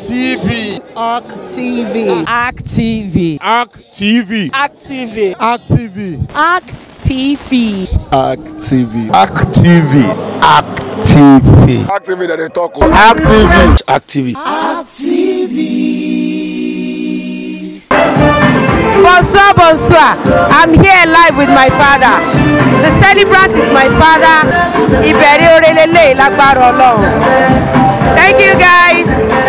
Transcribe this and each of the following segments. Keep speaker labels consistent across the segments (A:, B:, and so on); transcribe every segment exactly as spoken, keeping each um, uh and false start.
A: T V.
B: Arc T V.
C: Arc T V.
A: Arc T V.
B: Arc T V.
A: Arc T V.
C: Arc T V.
A: Arc T V.
D: Arc T V. Arc T V.
A: Arc T V that they talk.
D: Arc T V.
A: Arc T V.
B: Arc T V.
E: Bonsoir, bonsoir. I'm here live with my father. The celebrant is my father. Iberi orelele lágbára Ọlọ́run. Thank you guys.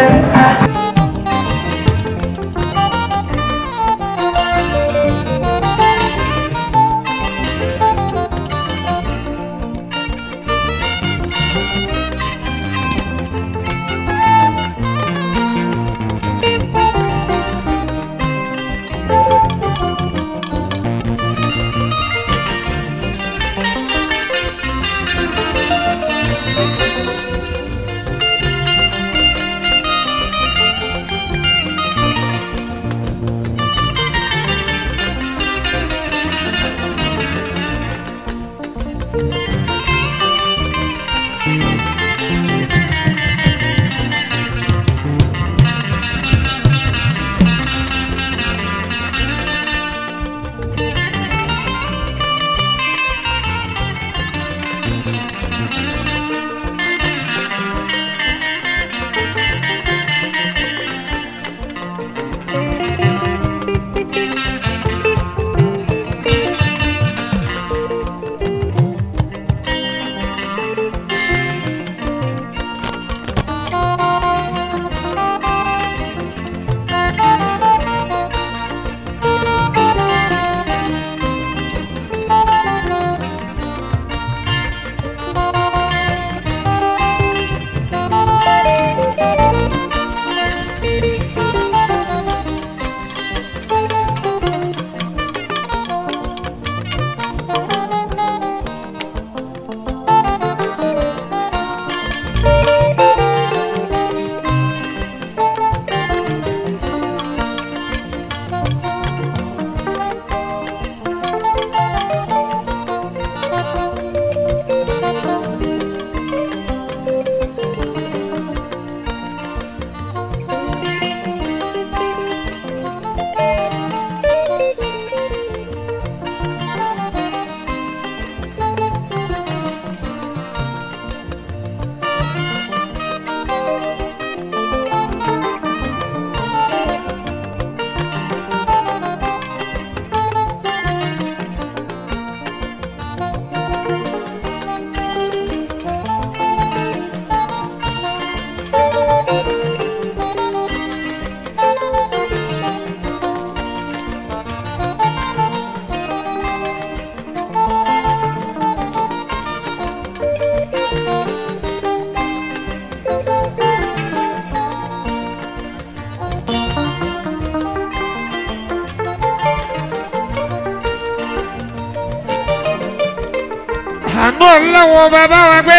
F: àánú Ọlọ́run bàbá wa gbé.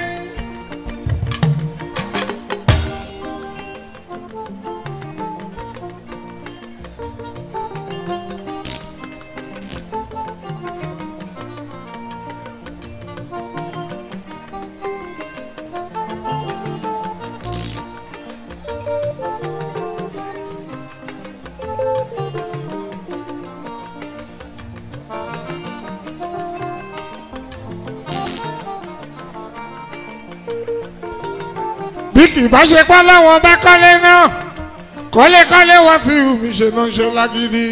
F: bí kì bá ṣe pọ́ láwọn bá kọ́lé náà kọ́lékọ́lé wá sí omi ṣe náà ṣe lágídí.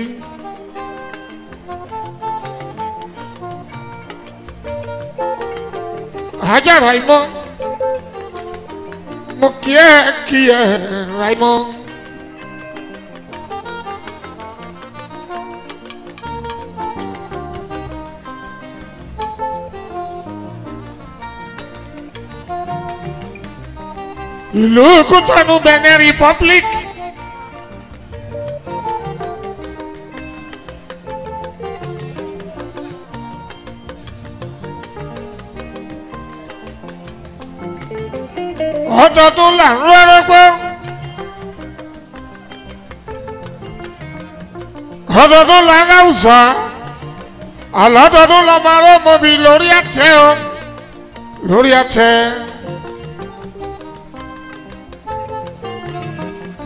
F: ajá Raimọ́ mo kí ẹ kí ẹ Raimọ́. ìlú Kútọ́nù Benin Republic. ọdọọdún là ń rọ́rọ́gbọ́. ọdọọdún là ń ráùsà. àlọ́dọọdún la máa rọ́ mọ́bi lórí àtẹ o lórí àtẹ.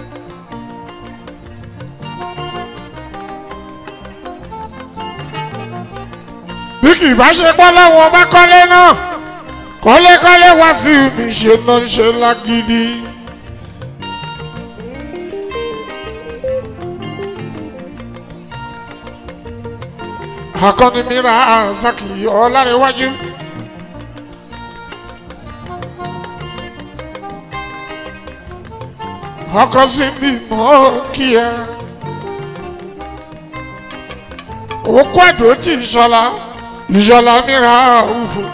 F: kì bá ṣe pọ́ láwọn bá kọ́lé náà kọ́lékọ́lé wá sí mi ṣe náà ń ṣe lágídí. akọni mìíràn Zaki Ọlárẹ̀wájú. ọkọ sí mi mọ́ kí ẹ. òkú àdó tí ìṣọlá ìṣọlá mìíràn òfò.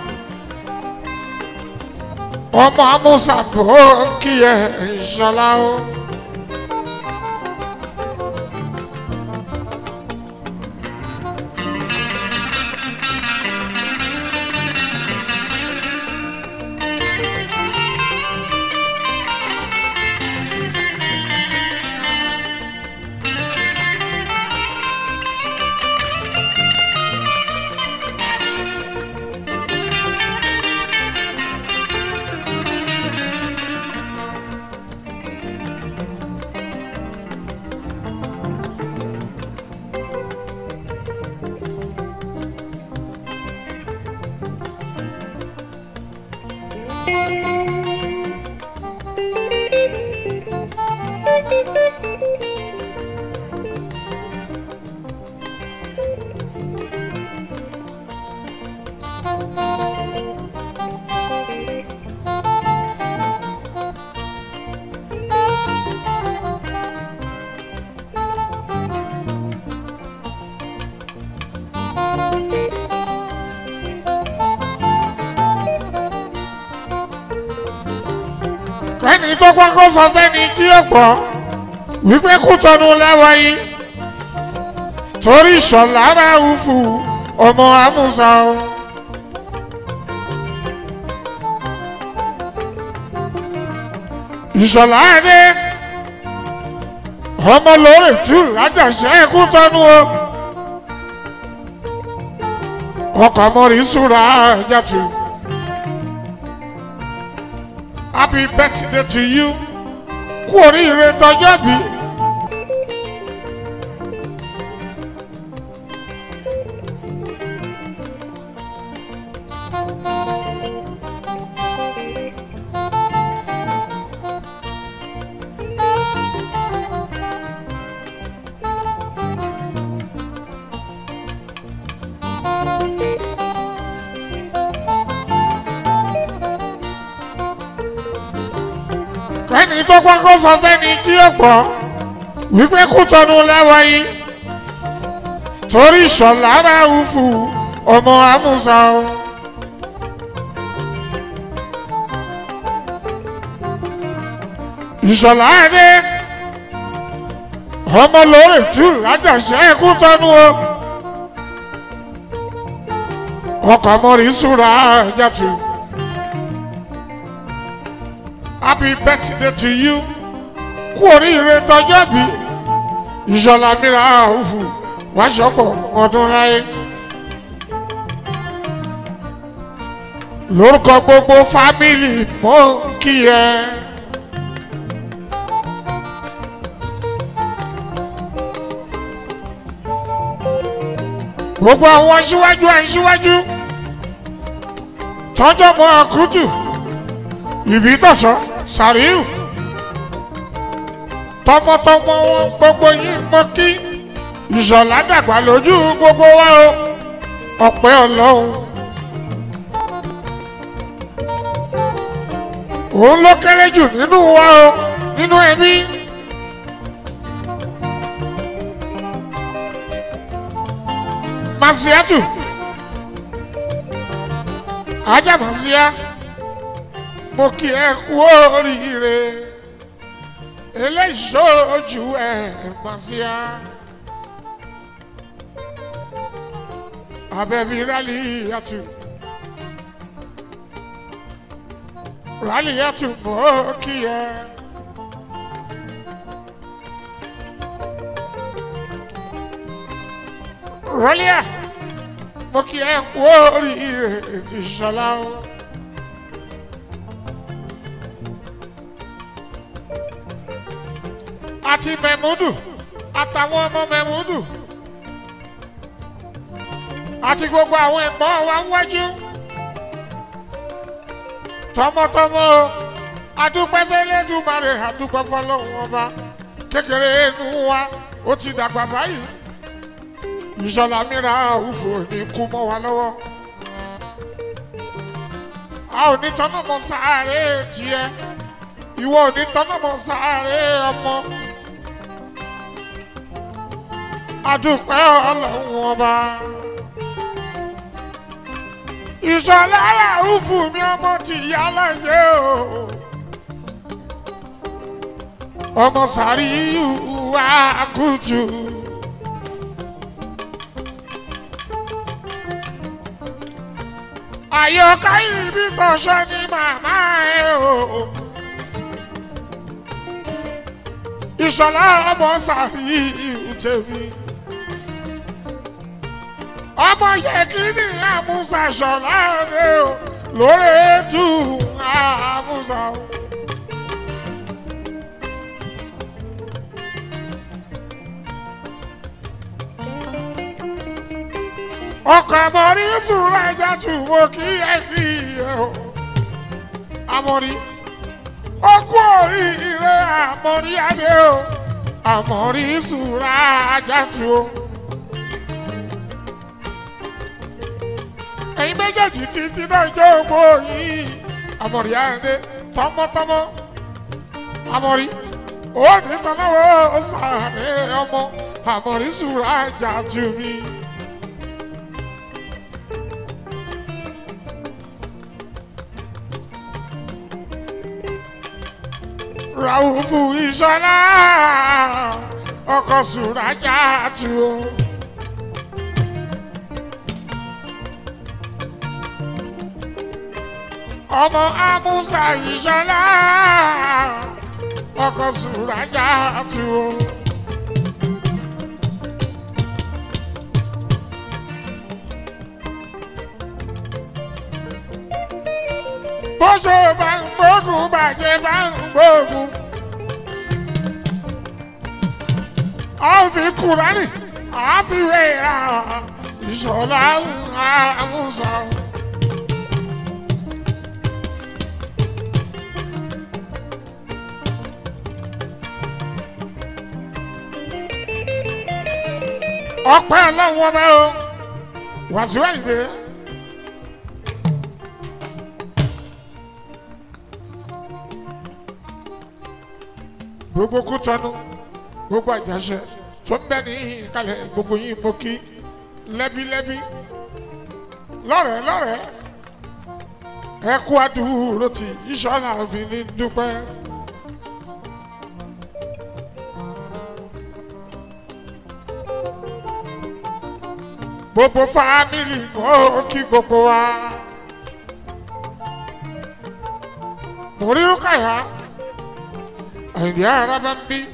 F: ọmọ amúsà mọ́ kí ẹ ìṣọlá o. ẹni tó kọ́kọ́ sọ fẹ́ni tí ó gbọ́ wípé Kútọ́nù lẹ́wọ̀ yìí torí Ìṣọ̀lá Ráúfù ọmọ Amúsà o. Ìṣọ̀lá Adé ọmọ lórí tù lájàṣẹ́ Kútọ́nù o. ọkọ̀ mọ́rí súra jàtù. Happy birthday to you. Kú oríire tọjọ́ bí. ẹni tó kọ́kọ́ sọ fẹ́ni tí ó gbọ́ wípé Kútọ́nù lẹ́wọ̀ yìí torí Ìṣọ̀lá Ráúfù ọmọ Amúsà o. Ìṣọ̀lá Adé ọmọ lórí tù lájàṣẹ́ Kútọ́nù o. ọkọ̀ mọ́rí súra jàtù. Happy birthday to you. Kú oríire tọjọ́ bí. Ìṣọ̀lá Ráúfù wá ṣọ̀pọ̀ ọdún láyé. Lórúkọ gbogbo fámìlì mọ́ kí ẹ. Gbogbo àwọn aṣíwájú aṣíwájú tọ́jọ́ mọ́ àkútù. Ìbí tọ̀sán Sàríù tọmọtọmọ wọn gbogbo yìí mọ kí Ìṣọ̀lá dàgbà lójú gbogbo wa o ọpẹ́ Ọlọ́run òun ló kéré jù nínú wa o nínú ẹbí Màsíátù ajá Màsíá. Mo kí ẹ kú oríire eléṣojú ẹ Màsíá Abẹ́bí Rálíyàtù Rálíyàtù mo kí ẹ Rálíyà mo kí ẹ kú oríire ti Ìṣọ̀lá o. Àti Mẹ̀múdù àtàwọn ọmọ Mẹ̀múdù àti gbogbo àwọn ẹ̀gbọ́n wa ń wájú tọmọtọmọ adúpẹ́ fẹ́lẹ́dùmarè adúpẹ́ fọlọ́run ọba kékeré inú wa ó ti dàgbà báyìí ìṣọ̀lá mìíràn òfò ní kú mọ́ wa lọ́wọ́ a ò ní tọ́nà mọ́ sáré tiẹ̀ ìwọ ò ní tọ́nà mọ́ sáré ọmọ adúpẹ́ ọlọ́run ọba ìṣọ̀lá òfò mi ọmọ ti yá láyé o ọmọ sàrí wà kújù. Àyọ̀ká ibi tọ̀ṣọ́ ni màmá ẹ̀ o. Ìṣọ̀lá ọmọ sàrí tèmi. Ọmọ yẹ kí ni àmúṣà ṣọ̀lá rẹ̀ o lórí ètò àmúṣà o. ọkọ̀ àmọ́rí sùúrù ẹja tù wò kí ẹ kí ẹ o àmọ́rí ọkọ̀ oríire àmọ́rí adé o àmọ́rí sùúrù ẹja tù o. ẹ̀yin méjèèjì títí náà jó gbó yìí àmọ́rí adé tọmọtọmọ àmọ́rí ó ní tọ́lọ́wọ́ sàré ọmọ àmọ́rí sùúrù ẹja tù mí. Ràúfù Ìṣọ̀lá ọkọ̀ Sùràjà tù o. ọmọ Amúsà Ìṣọ̀lá ọkọ̀ Sùràjà tù o. bó ṣe bá ń gbógun bàjẹ́ bá ń gbógun. a fi Kùránì a fi wéra Ìṣọ̀lá Amúsà. ọpẹ́ Ọlọ́run ọba o Wasiu Ayinde. gbogbo Kútọ́nù gbogbo Àjàṣẹ tó ń bẹ ní ìkàlẹ̀ gbogbo yìí mo kí lẹ́bílẹ́bí lọ́rẹ̀ẹ́ lọ́rẹ̀ẹ́ ẹ kú àdúró tí Ìṣọ̀lá fi ní dúpẹ́. gbogbo fámìlì mo kí gbogbo wa mo rí Rúkàyà Àyìndé Araba ń bí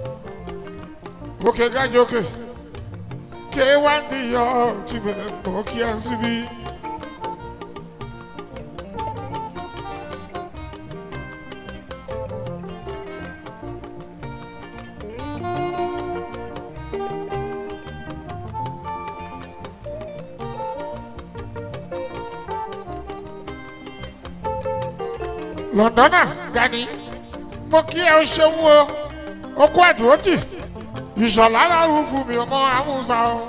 F: òkè gájókè ké wá ń díyọ tí bẹ̀rẹ̀ mọ́ kí á síbí. Lọ́ndọ́nà Gani mo kí ẹ ṣeun o okú àdúrótì Ìṣọ̀lá Ràúfù mi ọmọ Amúsà o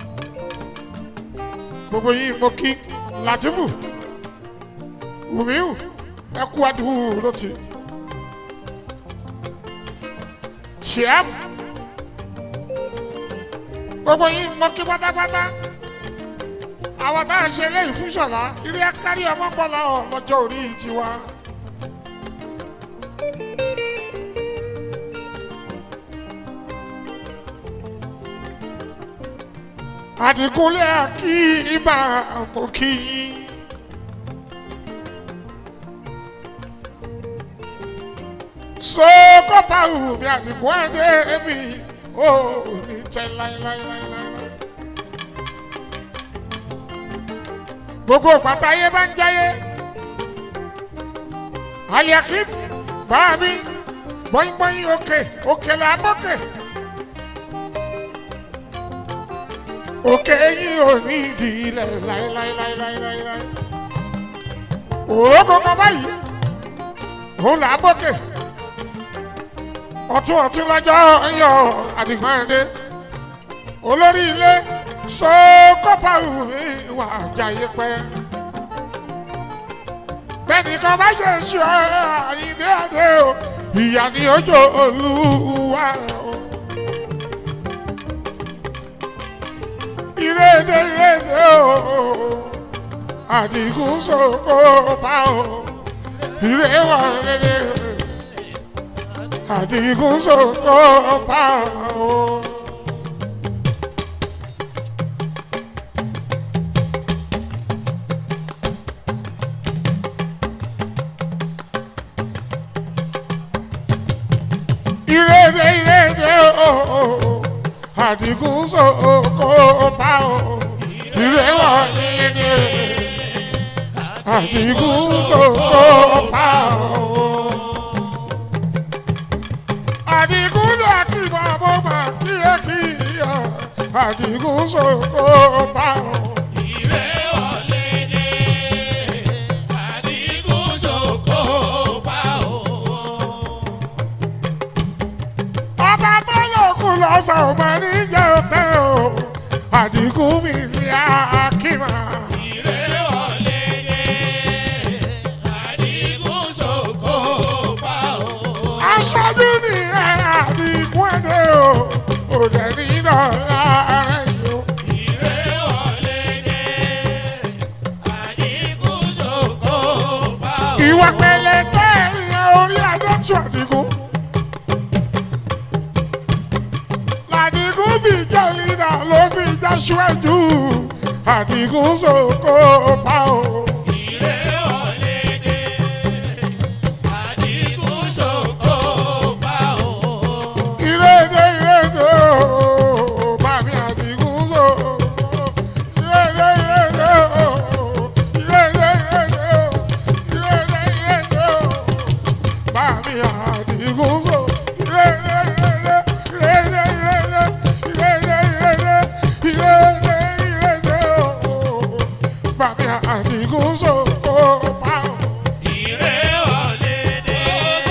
F: gbogbo yìí mo kí Làtífù Wùmíù ẹ kú àdúrótì Ṣìám gbogbo yìí mo kí pátápátá àwọn tá a ṣe lẹ́yìn fún Ìṣọ̀lá ilé kárí ọmọ bọ́lá ọ lọ́jọ́ orí tiwa. Àdìgúnlé àkí ibà mo kí yín. Sókòpá wù mí Àdìgún Adé mi ò ní tẹ́ láíláíláíláí. Gbogbo pàtàyé bá ń jáyé. Aliakim bá mi bọ́yìnbọ́yìn òkè òkè làbọ́kè. òkè yín ò ní ìdílẹ̀ láéláéláéláéláé. òrókò kan báyìí òun là á bókè ọ̀tún ọ̀tún lọ́jọ́ yọ àdìgbọ́n ẹ̀dẹ́ olórí ilé sọ́kọ́pà òwe wà jayé pẹ́. bẹ́ẹ̀ni kan bá ṣe ṣe àyíndé àdé o ìyá ni ojú olúwa o. ìrèdè ìrèdè o àdìgún sọ́kọ́pà o ìrèwà rere àdìgún sọ́kọ́pà o. ìrèdè ìrèdè o àdìgún sọ́kọ́pà o ìrèwà rere àdìgún sọ́kọ́pà o. àdìgún làkì bàbá mà kíákíá àdìgún sọ́kọ́pà o.
G: ìrèwà rere àdìgún sọ́kọ́pà o.
F: ọba tó lókun lọ́sàn ò máa ní jẹ́ òtẹ́ o àdìgún mi ní àkìmá.
G: ìrèwà rere àdìgún sọ́kọ́pà o.
F: aṣáájú ni àdìgún ẹ̀dẹ́ o òdẹ ní dọ̀là rẹ̀ yìí o.
G: ìrèwà rere àdìgún sọ́kọ́pà o.
F: ìwà pẹ̀lẹ́ tẹ́ẹ̀rì orí adọ́tún àdìgún. làdìgún fi jẹ́ lídà ló fi jẹ́ ṣíwájú àdìgún sọ́kọ́pà o.
G: ìrèwà rere àdìgún sọ́kọ́pà o.
F: ìrèdè ìrèdè o bàbí àdìgún sọ. ìrèdè ìrèdè o ìrèdè ìrèdè o ìrèdè ìrèdè o bàbí àdìgún sọ. ìrèdè ìrèdè ìrèdè ìrèdè ìrèdè ìrèdè ìrèdè ìrèdè o bàbí àdìgún sọ.
G: ìrèwà rere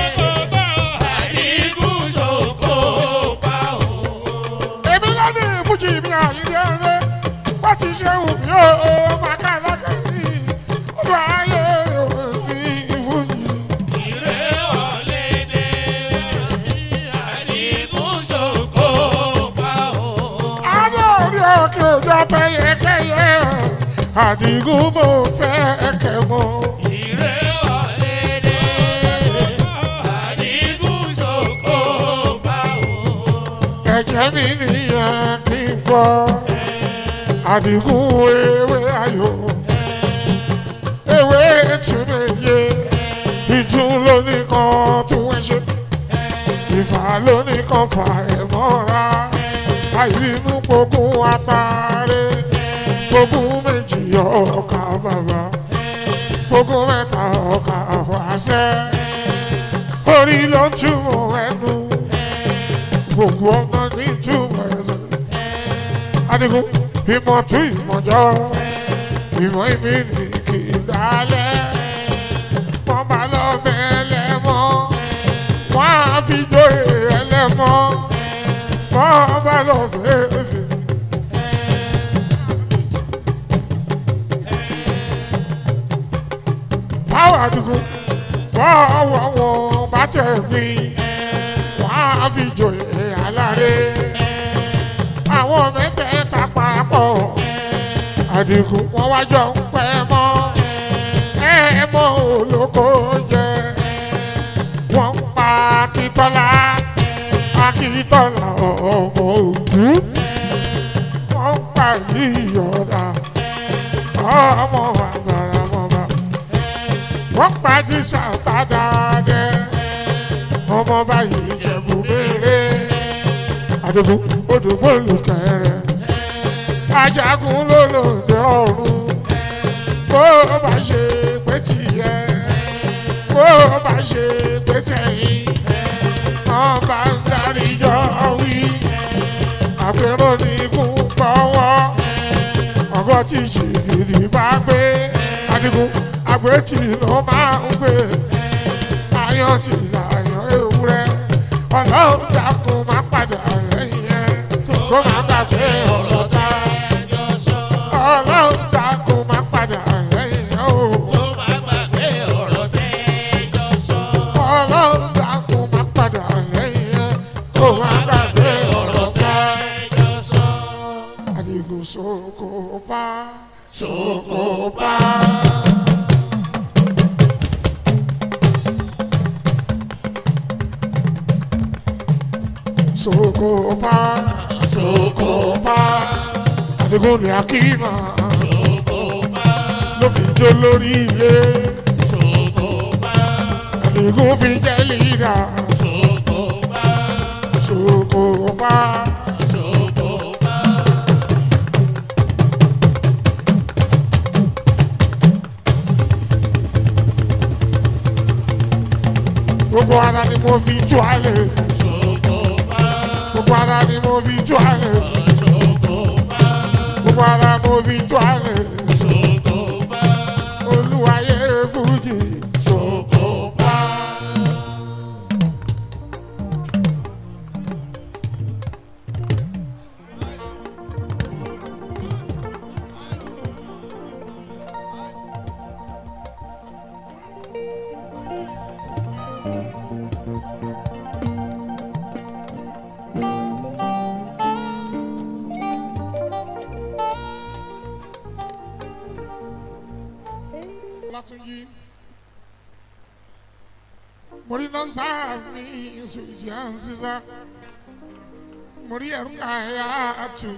G: àdìgún sọ́kọ́pà o.
F: èmi lọ́dún ìfújì mi àyíndé ẹ̀rẹ́ wọ́n ti ṣe wù mí ó máa ká lákàrí ọdún ayé òní ìfújì.
G: ìrèwà rere àdìgún sọ́kọ́pà o.
F: adé orí òkè òjò pẹ́yẹkẹ́yẹ àdìgún mo fẹ́ kẹ́ mọ́.
G: ìrèwà rere àdìgún sọ́kọ́pà o.
F: ẹ̀jẹ̀ mi nìyẹn kí n gbọ́ àdìgún ewé ayò ewé túnmẹ̀yẹ ìtún lónìí kan tún wẹ́ ṣe ìfà lónìí kan fà ẹ̀ mọ́ra àìrínú gbógun àtàrẹ gbógun méjì ọkà bàbá gbógun mẹ́ta ọkà wáṣẹ́ orí ló ń túmọ̀ ẹnu gbogbo ọmọ ní túmọ̀ ẹsẹ̀. Adigun ìmọ̀ tún ìmọ̀jọ́ ìmọ̀ ìmí ní kì í dálẹ̀ wọ́n bá lọ bẹ́ẹ̀lẹ̀ mọ́ wọ́n á fi jóye ẹlẹ́mọ́ wọ́n bá lọ bẹ́ẹ̀lẹ̀. báwo Adigun wọ́n wọ́ wọn bá tẹ̀ mí wọ́n á fi jóye aláre àwọn mẹ́tẹ̀ẹ̀ta papọ̀ Adigun wọn wá jọ ń pẹ́ mọ́ ẹ mọ́ olóko jẹ wọ́n ń pa Akíntọ́lá Akíntọ́lá ọmọ òkú wọ́n ń pa Ìyọ̀dà ọmọ àgbàlagbà wọ́n pa Jísà Tádàdé ọmọ báyìí Ìjẹ̀bú Mèrè. Adigun odògbò olùkẹrẹ Ajagun lólòdì ọ̀run bó bá ṣe pé tìyẹ bó bá ṣe pé tẹ̀yìn ọba ń darí jọ wí àpérò ní kú pọ́wọ́. ọjọ́ tí ṣìgìrì bá gbé Adigun àgbéjì ló máa ń gbé ayọ̀ tí láyọ̀ ewúrẹ́ ọlọ́run dákun má padà lẹ́yìn ẹ̀ kó má gbàgbé ọ̀rọ̀ tá
G: ẹjọ́ sọ.
F: ọlọ́run dákun má padà lẹ́yìn ẹ̀ o
G: Kó má gbàgbé ọ̀rọ̀ tẹ́jọ́ sọ.
F: ọlọ́run dákun má padà lẹ́yìn ẹ̀ kó má gbàgbé ọ̀rọ̀ tá
G: Ẹjọ́ sọ.
F: Adigun sóko pa
G: Sóko pa.
F: sóko pa
G: Sóko pa.
F: Adigun ní akíma
G: Sóko pa.
F: ló fi jó lórí ilé
G: Sóko pa.
F: Adigun fi jẹ́ lídà
G: Sóko pa.
F: sóko pa
G: Sóko pa.
F: gbogbo ara ni mo fi jó alẹ́
G: Sóko pa.
F: gbogbo ara ni mo fi jó alẹ́
G: Sóko pa.
F: gbogbo ara mo fi jó alẹ́
G: Sóko pa.
F: olúwayé fújì
G: Sóko pa.
F: Látúnjí mo rí nọ́ọ̀sà mi sùjàn sísá mo rí ẹ̀rù káyà àtù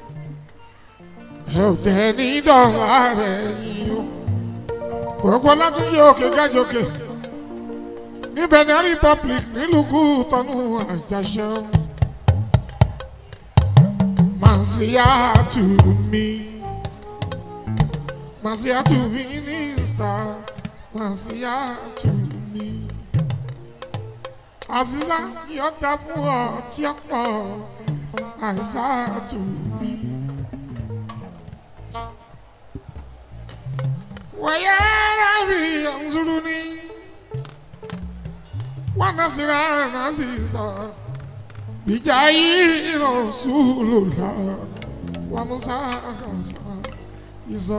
F: ẹ̀ ò dẹ̀ ní dọ̀là rẹ̀ yìí o gbogbo Látúnjí òkè gájòkè ní Benin Republic nílùú tọ́nú Àjàṣẹ́ o Màsíyà tù mí. Màsíyà tù mí ní star, Màsíyà tù mí. Àzízá yóò dá fún ọ tí ó pọ̀, Àìsà tù mí. Wàyà rárí ọ̀nzúrú ní, wà násìrà násìsà, bìjà yìí Rasulullah, wà Musa kàsà. Isa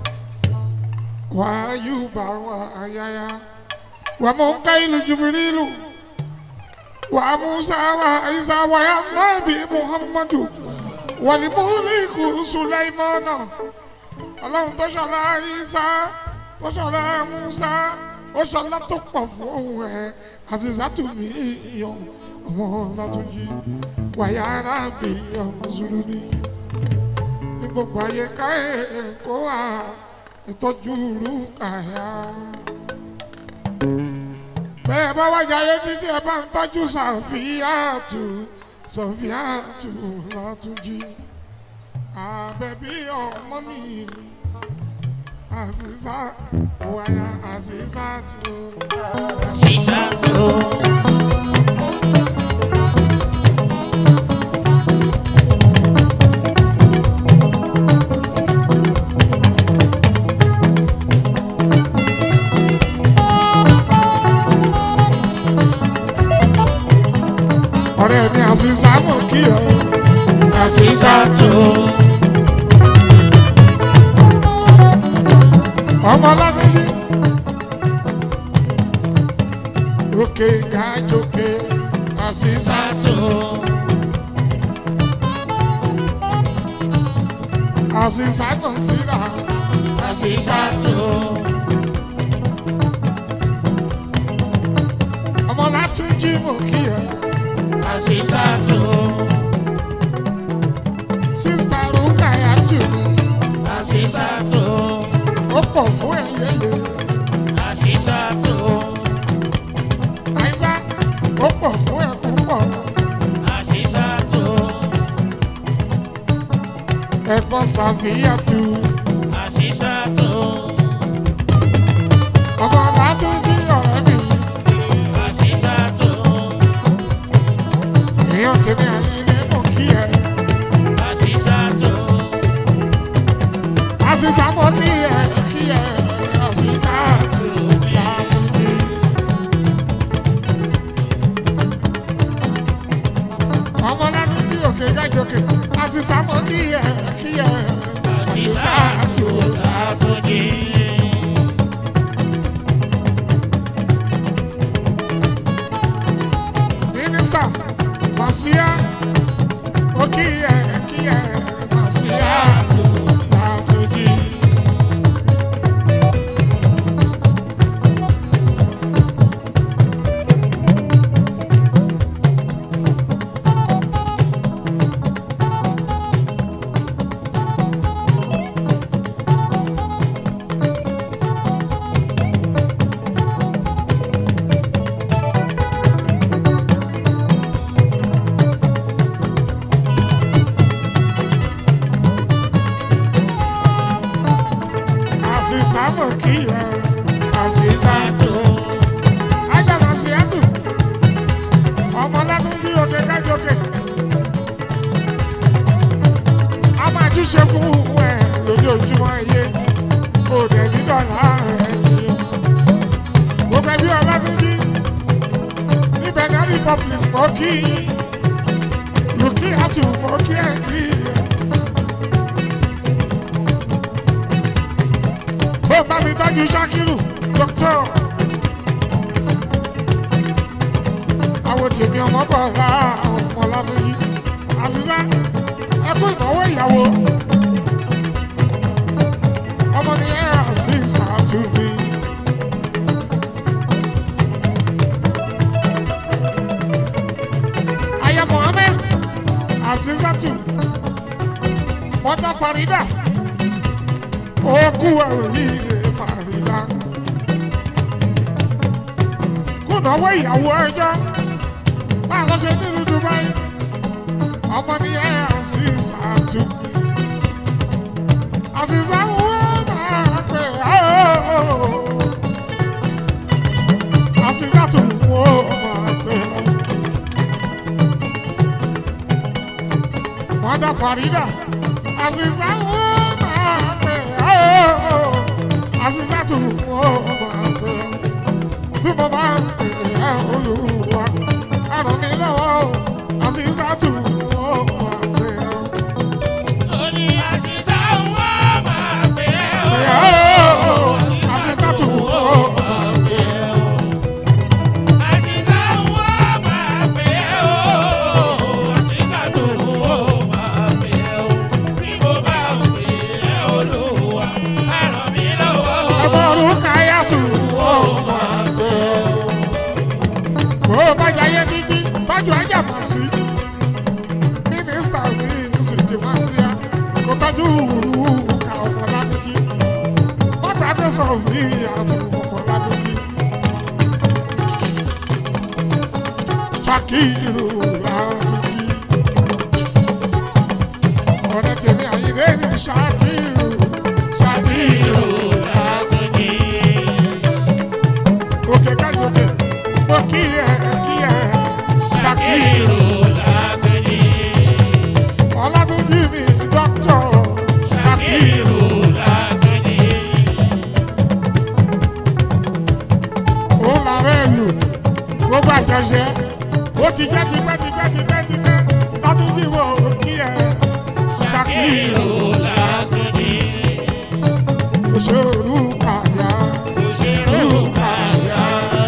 F: wa Ayuba wa Ayaya wa Munkailu Jibrilu wa Musa wa Isa wa ya Nabi Muhammadu wa limuliku Sulaimana Ọlọ́run tó ṣọlá Isa tó ṣọlá Musa ó ṣọlá tó pọ̀ fún ẹ Azizatu mi yọ ọmọ Látúnjí wàyà Rábì ọmọ Zulu ni. Gbogbo ayé ká èkó wa ìtọ́jú Rúkàyà. Bẹ́ẹ̀ bá wájà ayé títí ẹ bá ń tọ́jú Sàfíàtù Sàfíàtù Látúnjí. Àbẹ̀bí ọmọ mi Àzízá wáyà Àzízátù.
G: Àzízátù.
F: Ọ̀rẹ́ mi Àzízá mọ̀ kí ọ.
G: Àzízátù.
F: Ọmọ Látúnjí. Òkè gájókè Àzízátù. Àzízátù síra.
G: Àzízátù.
F: Ọmọ Látúnjí mọ̀ kí ọ.
G: Àzízátù.
F: Sísá Rúkàyà tù.
G: Àzízátù.
F: Ó pọ̀ fún ẹ̀yẹ́yẹ́.
G: Àzízátù.
F: Àìsá ó pọ̀ fún ẹ̀ púpọ̀.
G: Àzízátù.
F: Ẹ̀gbọ́n Sàfíàtù.
G: Àzízátù.
F: Ọmọ Látúnjí ọ̀rẹ́ mi.
G: Àzízátù.
F: Èèyàn tèmi Àyìndé mọ̀ kí ẹ.
G: Àzízátù.
F: àṣìṣà mọ́ kí ẹ kí ẹ àṣìṣà tù láti. ọmọ láti jí òkè gájòkè àṣìṣà mọ́ kí ẹ kí ẹ àṣìṣà tù láti. mínísítà Màsíá ó kí ẹ kí ẹ Màsíá tù láti. Farida, Aziza Woma, oh, Aziza tu Woma, Bimba, Oluwa, Aronila, Aziza tu Woma,
G: Oni Aziza Woma,
F: oh, Aziza tu Woma,
G: Aziza Woma, oh, Aziza tu Woma.
F: Tọ́jú ajá mọ̀ sí mínísítà ní ìsìnkú Màsíá kò tọ́jú ká ọ̀pọ̀ láti kí bọ́tà tẹ̀sán ní àtúntò ọ̀pọ̀ láti kí. Ṣàkírù láti kí ọ̀rẹ́ tèmi àyíké ní Ṣàkírù Ṣàkírù láti kí. Òkè káyọ̀kè mo kí ẹ kí ẹ. Ṣàkírù láti ní. Ọlátúnjí mi dọ́kítọ̀. Ṣàkírù láti ní. Ó làárẹ̀ lù gbogbo àjọṣe. Ó ti jẹ́ tipẹ́ tipẹ́ tipẹ́ tipẹ́. Látúnjí wo kí ẹ. Ṣàkírù láti ní. Òṣèrú kàyà. Òṣèrú kàyà.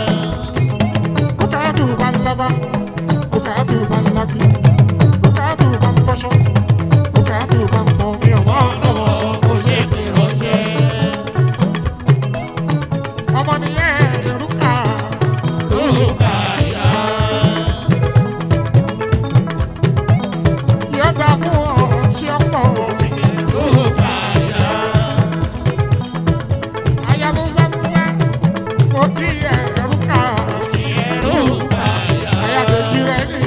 F: Ó kàá tù bá lọ́ba. Bukatu balaki, bukatu bamposho, bukatu bampo mi ọmọ ọmọ oṣù ìrọ̀ṣẹ́. Ọmọ nìyẹn Yorùká, Yorùká yá. Yọ̀dà fún ọ tí ó pọ̀, Yorùká yá. Aya Musa Musa, mo kí ẹ Yorùká, Yorùká yá. Aya Bèjì rẹ̀ ní.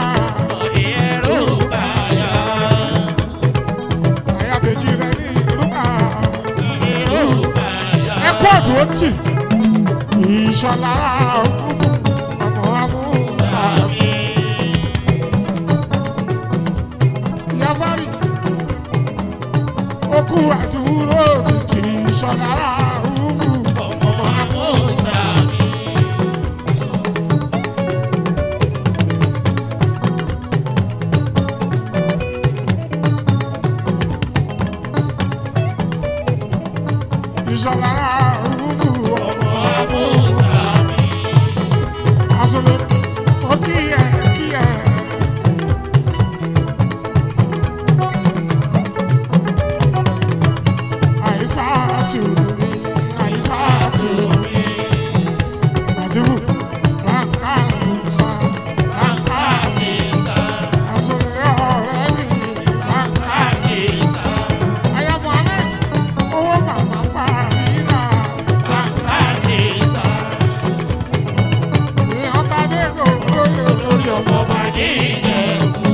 F: Oti Ìṣọ̀lá ọmọ Amúsà Yafari okú àdúró ìṣọ̀lára rúfù
G: ọmọ amúsà mi.
F: ìṣọ̀lára rúfù
G: ọmọ amúsà mi.
F: àṣọlẹ̀ ó kíyẹ kíyẹ. àìsàtù mi àìsàtù mi. àdìbò bàǹkà sísá
G: Bàǹkà sísá,
F: àṣọlẹ̀ ọ̀rẹ́ mi bàǹkà.
G: bàǹkà sísá,
F: Aya Mohammed, owó màmá Farida.
G: bàǹkà sísá.
F: Èèyàn bá dé gòlóyè.
G: Lórí ọmọ bá ní Ìjẹ̀bú.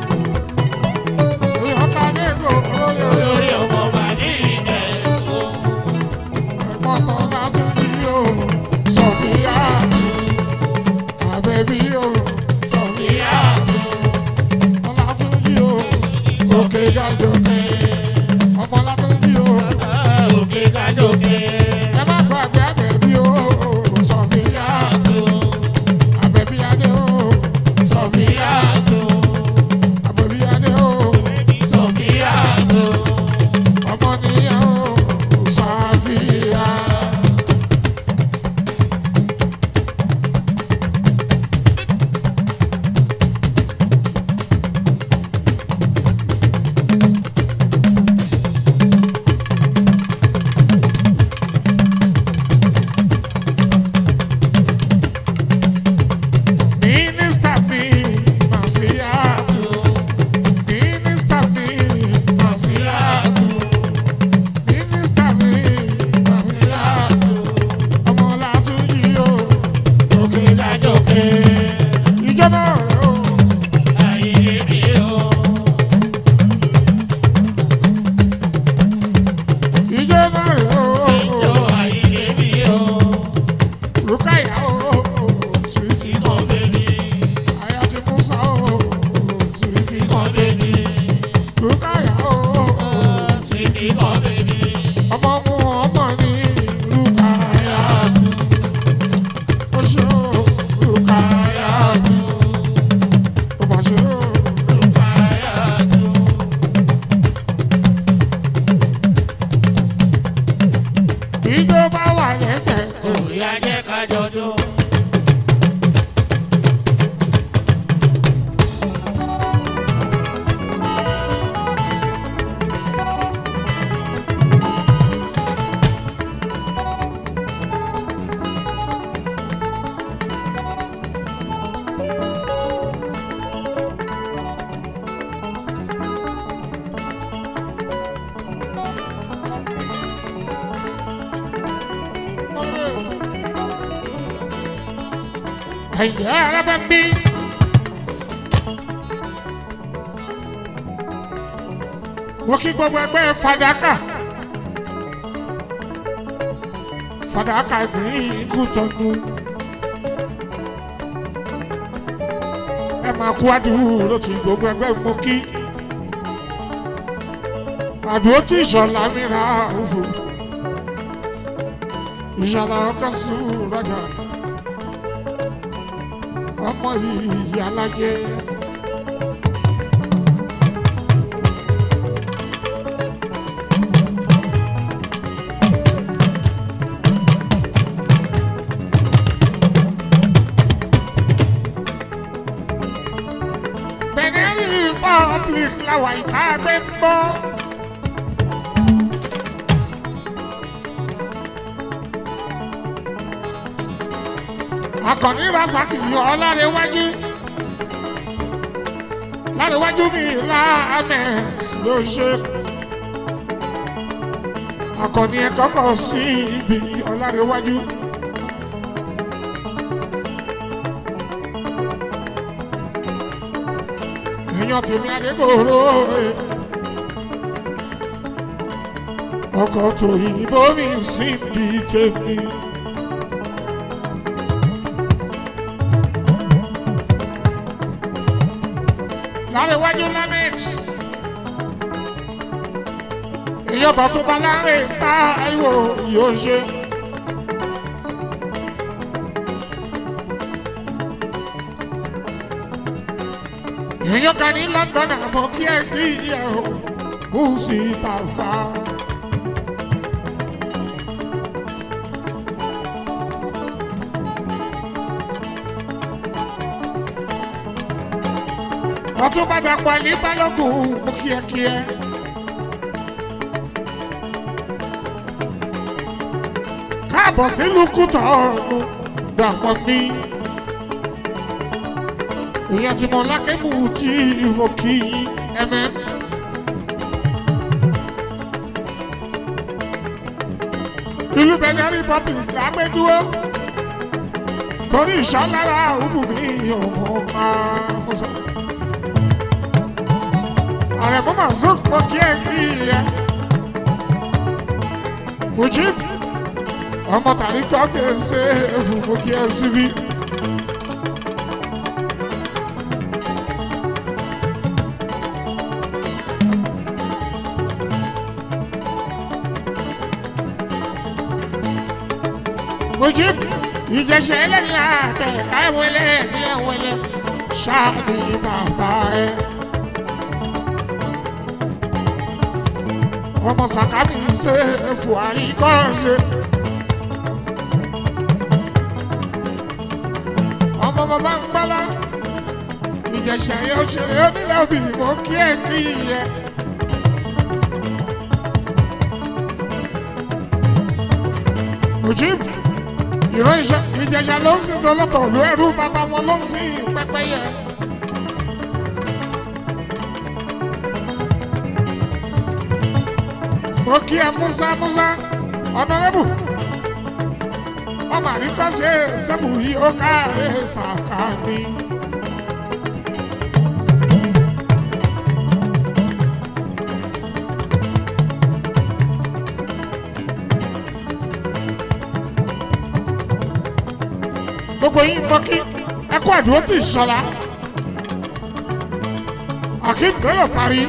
F: Èèyàn bá dé gòlóyè.
G: Lórí ọmọ bá ní Ìjẹ̀bú.
F: Ẹ̀gbọ́n tán látún bí o. Sọ̀fíàtù. Àbẹ̀bí o.
G: Sọ̀fíàtù,
F: Ọlátún bí o. Òkè gàjòkè. Ọmọ látún bí o.
G: òkè gàdókè.
F: Ẹ má gbàgbé àbẹ̀bí o. Sọ̀fíàtù. Àbẹ̀bí adé o.
G: Sọ̀fíàtù,
F: Àbẹ̀bí adé o.
G: Sọ̀fíàtù,
F: Ọmọ nìyẹn o. Sọ̀fíà. Minister mi, Masiatu. Minister mi, Masiatu. Minister mi, Masiatu. Ọmọ Látúnjí o,
G: òkè gàdókè.
F: ìjọba ọ̀rẹ́ o.
G: Àyìnlé mi o,
F: Ìjọba ọ̀rẹ́ o.
G: ìjọ àyìnlé mi o.
F: Rukaya o, Sweetie.
G: Kíkọ́ bébí,
F: Aya ti Musa o, Sweetie.
G: kíkọ́ bébí,
F: Rukaya o,
G: sí kíkọ́ bébí.
F: ọmọ mu ọmọ ní Rukaya. Ó ṣe o, Rukaya. Ó mà ṣe o.
G: Rukayatu,
F: Ìjọba wà lẹ́sẹ̀.
G: òyà jẹ́ ká jọjọ́.
F: Ẹ̀yẹ́ alábàbí. Mo kí gbogbo ẹgbẹ́ Fàdákà. Fàdákà ìbìrín ikú tọ́nu. Ẹ máa kú àdúró tí gbogbo ẹgbẹ́ mo kí. Àdúró tí ìṣọ̀lá mi ra òfò. Ìṣọ̀lá ọkọ̀ sùn rájà. Ọmọ ìyá láyé. Benin Republic làwọn ìka gbé ń bọ́. Akọni Rasaki Ọlárẹ̀wájú. Lárẹ̀wájú mi láàmẹ̀s ló ṣe. Akọni ẹ kọ́kọ́ sí ibi Ọlárẹ̀wájú. Èèyàn tèmi Adégbòrò. Ọkọ̀ tòyìnbó mi sí ibi tèmi. Lárẹ̀wájú Lamex. èèyàn bá tún bá láàrin ta ìwò yóò ṣe. èèyàn kan ní London àmọ́ kí ẹ kí ẹ o kú sí Tàfà. wọ́n tún padà pa ní Balógun mú kíákíá. káàbọ̀ sílùú Kútọ̀nù Dàpọ̀ mi. ìyẹn tí mo lákẹ́mù tí mo kí ẹ̀mẹ́. ìlú Benin Republic lágbẹ́dúró torí ìṣọ́lára òfin mi ò mọ̀ máa mọ̀ sọ. ààrẹ kó máa zó pọ̀ kí ẹ kí ẹ. Mujib ọmọ tàbí kọ́kẹ́ ṣe é fún mo kí ẹ síbí. Mujib ìjẹsẹ̀ ẹlẹ́ni àtẹ̀ káwọlé ní ẹ̀wọ̀lẹ̀ ṣáàbì bàbá ẹ̀. ọmọ sàkámi ṣe fùwárí kọ́ ṣe. ọmọ bàbá ń gbọ́lá ìjẹsẹ̀ yóò ṣeré onílẹ̀ òbí mọ́ kí ẹ̀ kí yẹ. Mujib ìran ìjẹsà ló ń sìn dọ́lọ́tọ̀ ló ẹrú bàbá wọn ló ń sìn pẹ́pẹ́yẹ. mo kí ẹ Musa Musa ọ̀nàrẹ́bù ọmọ àríkọ́ ṣe sẹ́bù yìí ó káàárẹ̀ sàkàmì. gbogbo yín mọ kí ẹkọ àdúró tí ìṣọlá akeem gbọdọ parí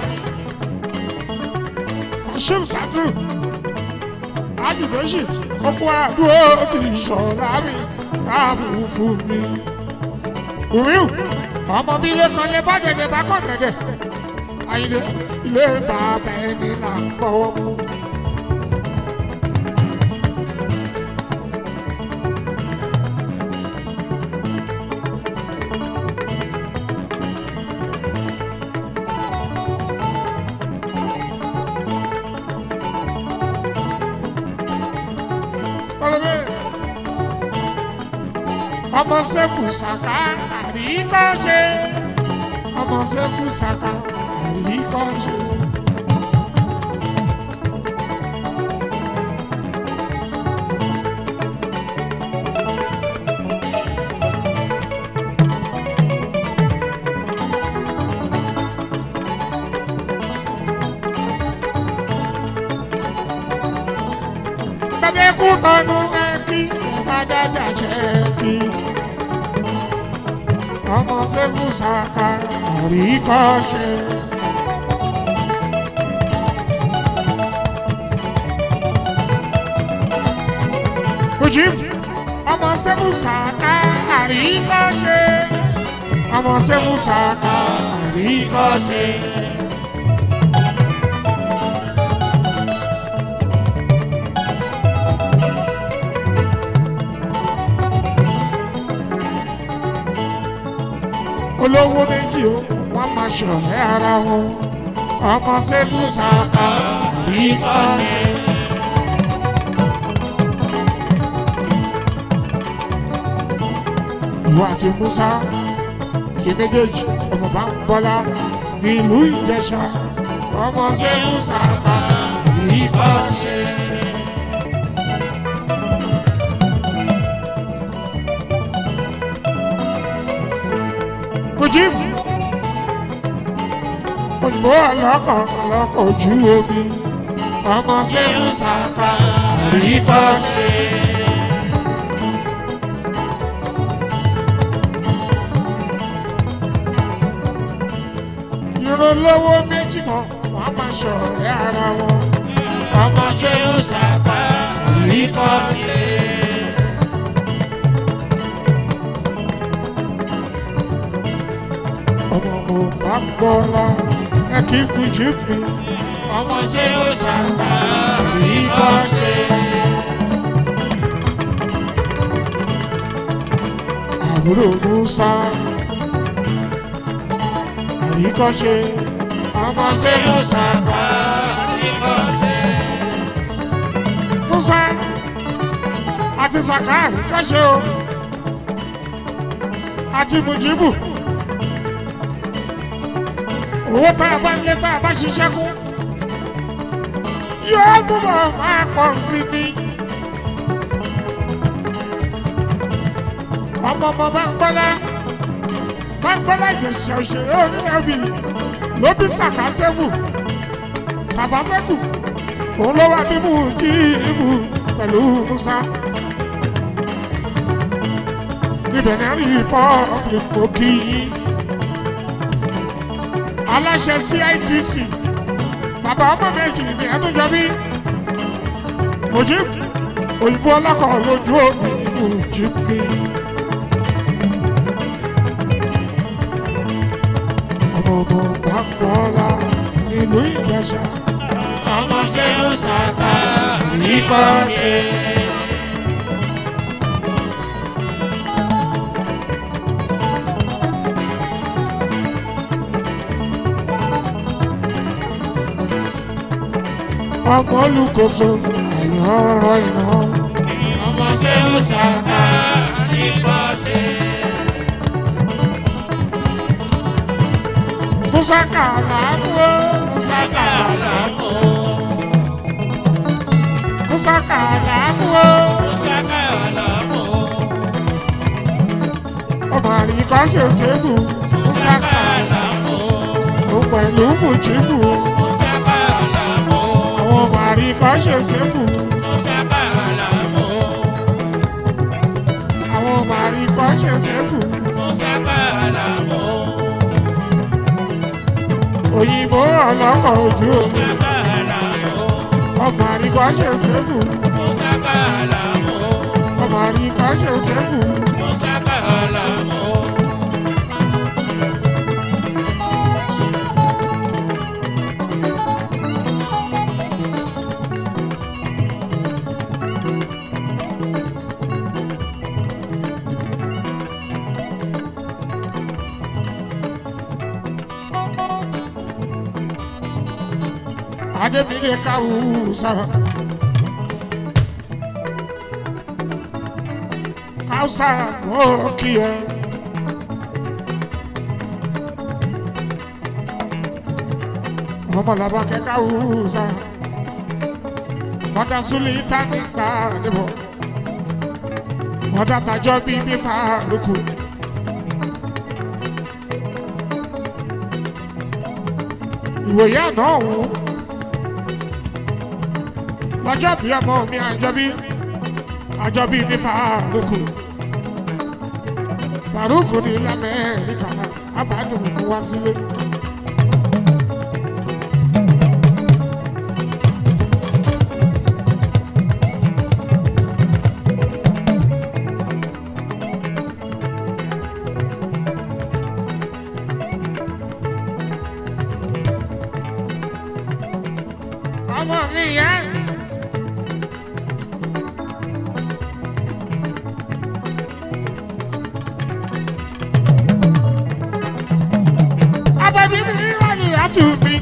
F: ọṣẹm sàdúró àjùbẹ́sì ọkọ àdúró tí ìṣọlá mi káàbù fún mi. Kùmíù ọmọ bí ilé kan lè bá dẹ̀dẹ̀ bá kọ̀ dẹ̀dẹ̀ àyìnlẹ̀ ilé bàbá ẹni là ń bọ̀wọ̀ mú. ọmọ sẹ́fù sàkà àríkọ́ṣe ọmọ sẹ́fù sàkà àríkọ́ṣe. bàbá kú tọ́nu ẹ̀kí bàbá dàjẹ́ kí. ọmọ sẹ́fù sàkà àríkọ́ṣe. Mujib ọmọ sẹ́fù sàkà àríkọ́ṣe. ọmọ sẹ́fù sàkà àríkọ́ṣe. olówó méjì o wọ́n máa ṣọ̀rẹ́ ara wọn ọmọ sẹ́fù sàkà àríkọ́ṣe. ìwọ àti Musa èyí méjèèjì ọmọ bá ń bọ́lá nílùú Ìjẹ̀ṣà ọmọ sẹ́fù sàkà àríkọ́ṣe. Mujib òyìnbó ọlọ́kọ̀ ọlọ́kọ̀ ojú omi ọmọ sẹ́fù sàkà àríkọ́ṣe. ìrànlọ́wọ́ méjì mọ́ wọ́n máa ṣọ̀rẹ́ ara wọn ọmọ ṣe ó ṣàpá àríkọ́ ṣe. ọmọ mo bá gbọ́lá ẹ kì í kú jí mi ọmọ ṣe ó ṣàpá àríkọ́ ṣe. àbúrò Musa àríkọ́ ṣe ọmọ ṣe ó ṣàpá àríkọ́ ṣe. Musa àti Saka àríkọ́ ṣe o àti Mujibu owó tá a bá ń lé tá a bá ṣiṣẹ́ kú yóò túbọ̀ máa pọ̀ sí ni. ọmọ ọmọ bá ń gbọ́lá bá ń gbọ́lá ìjẹ̀ṣẹ̀ òṣèré oníyàbí ló bí sàkásẹ́fù sàbásẹ́kù òun ló wà nímú kí ìmú pẹ̀lú Musa. ibẹ̀ ní àrí pọ́ọ̀pù kí yín aláṣẹ C I T C bàbá ọmọ méjì ní Ẹdúnjọbí Mujibu òyìnbó ọlọ́kọ̀ lójú omi Mujibu. ọmọ ọmọ Bákọ́lá ìlú Ìjẹ̀ṣà ọmọ ṣe ó ṣàkà nípa ṣe. ọmọ olùkóso àyàn ọ̀rọ̀ iná ọmọ ṣe ó ṣàkà nípa ṣe. Musa Kalamu Musa Kalamu Musa Kalamu Musa Kalamu ọmọ àríkọ́ ṣe ṣéfù Musa Kalamu ó pẹ̀lú Mujibu Musa Kalamu àwọn ọmọ àríkọ́ ṣe ṣéfù Musa Kalamu àwọn ọmọ àríkọ́ ṣe ṣéfù Musa Kalamu. òyìnbó ọlọ́kọ̀ ojú omi ọmọ àríkọ́ ṣe ṣéfù ọmọ àríkọ́ ṣe ṣéfù. Adébílẹ̀ Káwùsà Káwùsà mọ́ kí ẹ. ọmọ Làbákẹ́ Káwùsà mọ́tà Súlì Tánígbà níbọ̀ mọ́tà Tàjọ́ bíbí Fàlùkù. ìwòye àná ọ̀hún lọ́jọ́ bí ọmọ mi Àjọbí Àjọbí ní Fàrúkù Fàrúkù ní l'Amẹ́ríkà abádùn wá sílé. ọmọ mi yẹn. To me.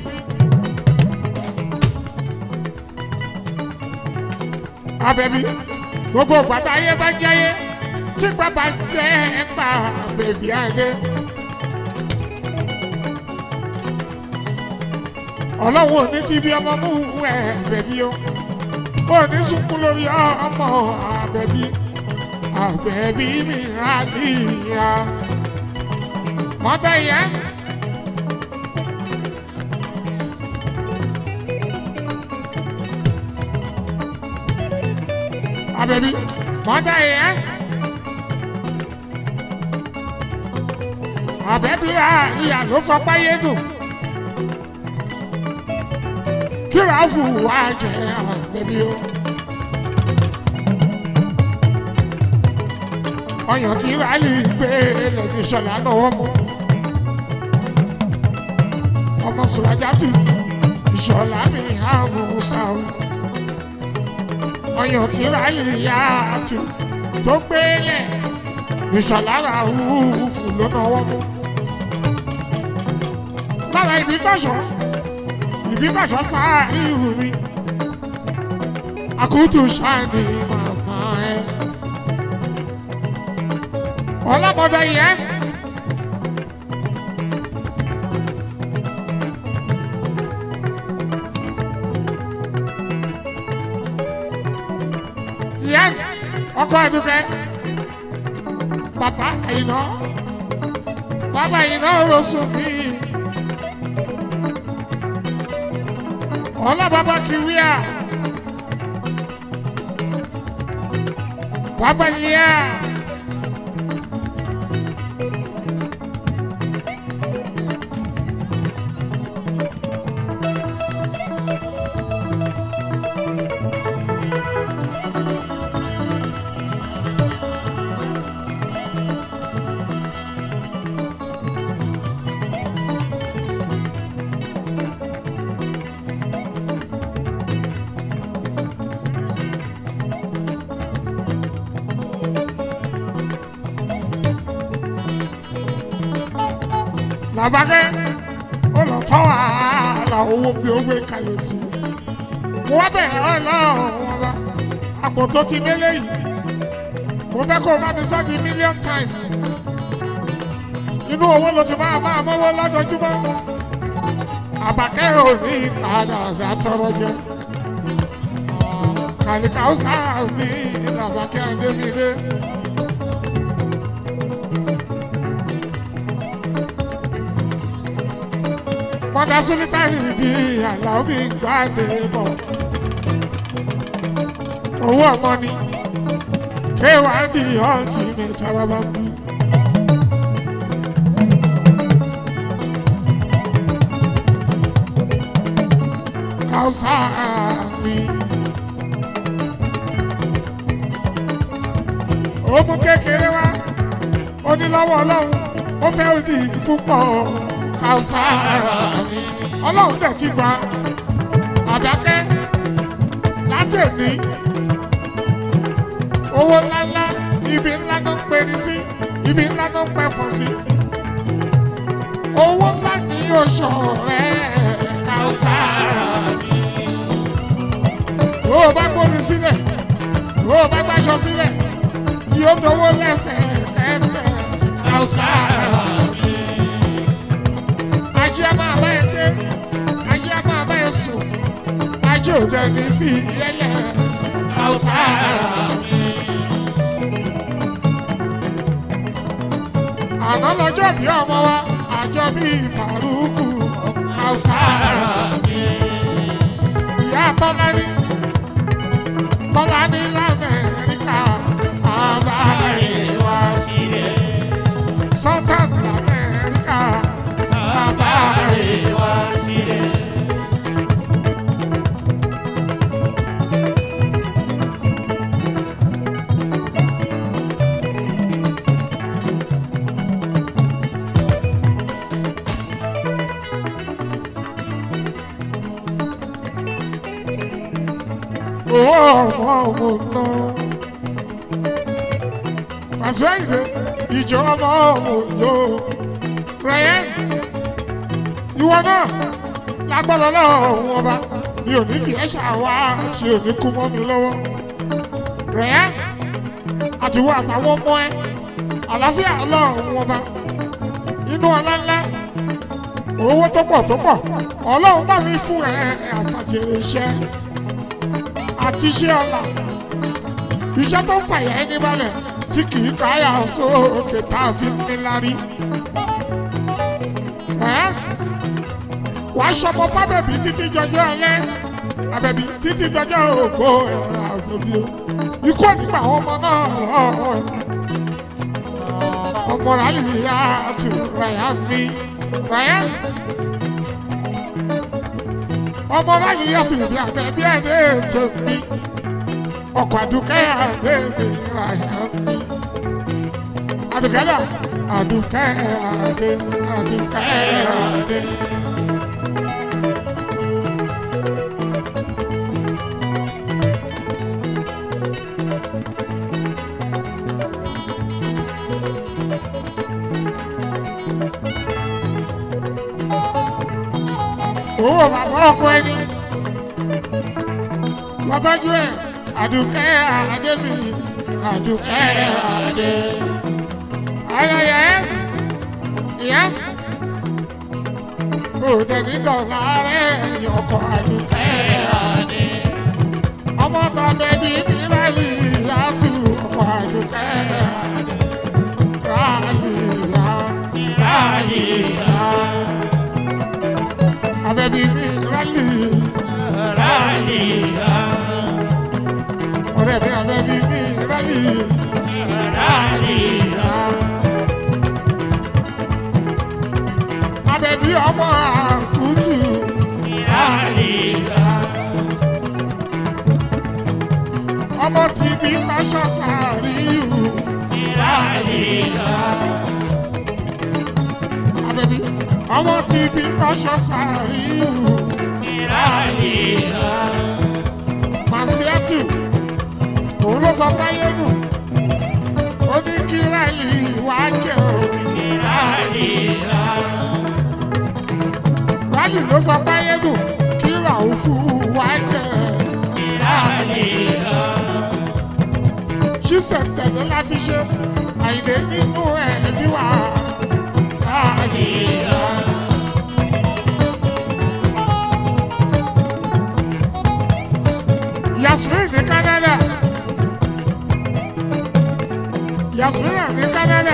F: Abẹ́bí gbogbo pàtà ayé bá jẹ́yé tí bàbá jẹ́ ẹ̀pà bèbí adé. Ọlọ́run ò ní tí bí ọmọ mú ẹ̀ bẹ̀bí o. Ó ní sunkún lórí ọmọ Àbẹ̀bí. Àbẹ̀bí mi rà níyà. Mọ́tò yẹn. Àbẹ̀bí mọ́tà yẹn Àbẹ̀bí àríyá ló sọ páyé dùn Jíràfù wá jẹ àgbẹ̀bí o. Ọyàn tí Rálì gbé lẹ́nu Ṣọlá lọ́wọ́ mú. Ọmọ Sùràjàtù Ìṣọ̀lá mi àmúṣà o. Ọyàn tí Rálì yá tù tó gbélé Ìṣọ̀lá Ràúfù ló náwó mú. Lára ibi tọ̀ṣọ́ ibi tọ̀ṣọ́ sáárì ìhù mi. Àkútù ṣáàní màmá ẹ. Ọlọ́mọdé yẹn. Yẹn ọkọ Àdùkẹ́. Bàbá Àyìnà. Bàbá Àyìnà rọ̀ṣùn mi. Ọlá bàbá Kìwíà. Bàbá Líà. Làbákẹ́ ó lọ tọ́ wàhálà owó bí ó gbé kalẹ̀ sí. Wọ́n bẹ̀rẹ̀ ọlọ́run ọba àpò tó ti délé yìí. Mo fẹ́ kó o bá mi sọ́ di million times. Inú owó ló ti máa máa mọ́wọ́ lọ́dọọjúmọ́. Àbákẹ́ ò ní ìpadà àgbà tọrọ jẹ. Kàlíkà ó sáà mi Làbákẹ́ Adémídé. Mọ̀dá Súlítánì bí Àlàó bí gbàdé bọ̀. Owó ọmọ ni kéwàá di ọ̀tí ní ìtaraba bí. Káùsà mi. Ó mú kékeré wá, ó ní lọ́wọ́ Ọlọ́run, ó fẹ́ òdì púpọ̀. Káùsà mi. Ọlọ́run dẹ̀ ti gba Àdákẹ́ látẹ̀dí. Owó ńláńlá, ibi ńlá ló ń pè ní sí, ibi ńlá ló ń pẹ́ fọ́ sí. Owó ńlá ní oṣù rẹ̀ Káùsà mi. Ó bá gbómi sílẹ̀, ó bá gbàṣọ sílẹ̀, yóò dowó lẹ́sẹ̀ ẹsẹ̀ Káùsà mi. Ajé a máa bá ẹ dé, ajé a máa bá ẹ sùn, ajé ò jẹ́ ní fi yẹlẹ̀ Káùsà mi. Àná lọ́jọ́ bí ọmọ wa, àjọ bí Fàrúkù Káùsà mi. Ìyá Tọ́lání, Tọ́lání l'Amẹ́ríkà, àbáyé wá sílẹ̀. Sultan l'Amẹ́ríkà. Àbáyé wá sílẹ̀. Ọmọ ọmọ náà. Pàṣẹ ìdè ìjọ ọmọ ọmọ yóò. Ryan, ìwọ náà lágbọ́dọ̀ lọ́wọ́ ọba mi ò ní fi ẹ́ ṣàwá àti òní kú mọ́ mi lọ́wọ́. Ryan, àtiwọ́ àtàwọn ọmọ ẹ àlàáfíà ọlọ́run ọba inú ọlá ńlá owó tó pọ̀ tó pọ̀ ọlọ́run bá mi fún ẹ àtàjèrè iṣẹ́ àti iṣẹ́ ọ̀la iṣẹ́ tó ń fàyà ẹni balẹ̀ tí kì í káyà sókè tá a fi ní lárí. Wàá ṣọmọ fábẹ́bí títí jọjọ́ alẹ́ àbẹ̀bí títí jọjọ́ ògbó ẹ̀rọ àgbẹ̀bí o ikú nípa àwọn ọmọ náà ọmọ rálì yá àti Ryan mi Ryan ọmọ láyé yàtọ̀ ìbí àbẹ̀ bí ẹni ètò mi ọkọ̀ àdùkẹ́ àbẹ̀ mi ra yà mí àdùkẹ́ náà àdùkẹ́ àbẹ̀ àdùkẹ́ àbẹ̀. owó bàbá ọkọ ẹni lọ́tọ́jú ẹ̀ àdùkẹ́ àdé mi àdùkẹ́ àdé ayẹyẹ ìyá òdẹ̀bí dọ̀là rẹ̀ ọkọ̀ àdùkẹ́ àdé ọmọ tọ́lẹ̀bí mi rálì látú ọkọ̀ àdùkẹ́ àdé rálì yá rálì yá. Abẹ́bí mi rálì rálì ọ̀rẹ́ mi abẹ́bí mi rálì rálì abẹ́bí ọmọ àkútù rálì ọmọ tí bí táṣọ sàríyù rálì abẹ́bí ọmọ tí bí táṣọ sàríyù rálì màsíẹ́tù òun ló sọ báyé nù ó ní kí rálì wá jẹ òbí rálì rálì ló sọ báyé nù kí ràúfù wá jẹ rálì ṣíṣẹ̀ tẹ̀lé láti ṣe àìdè nínú ẹ̀mí wá rálì. Yasmin ní Canada Yasmin ní Canada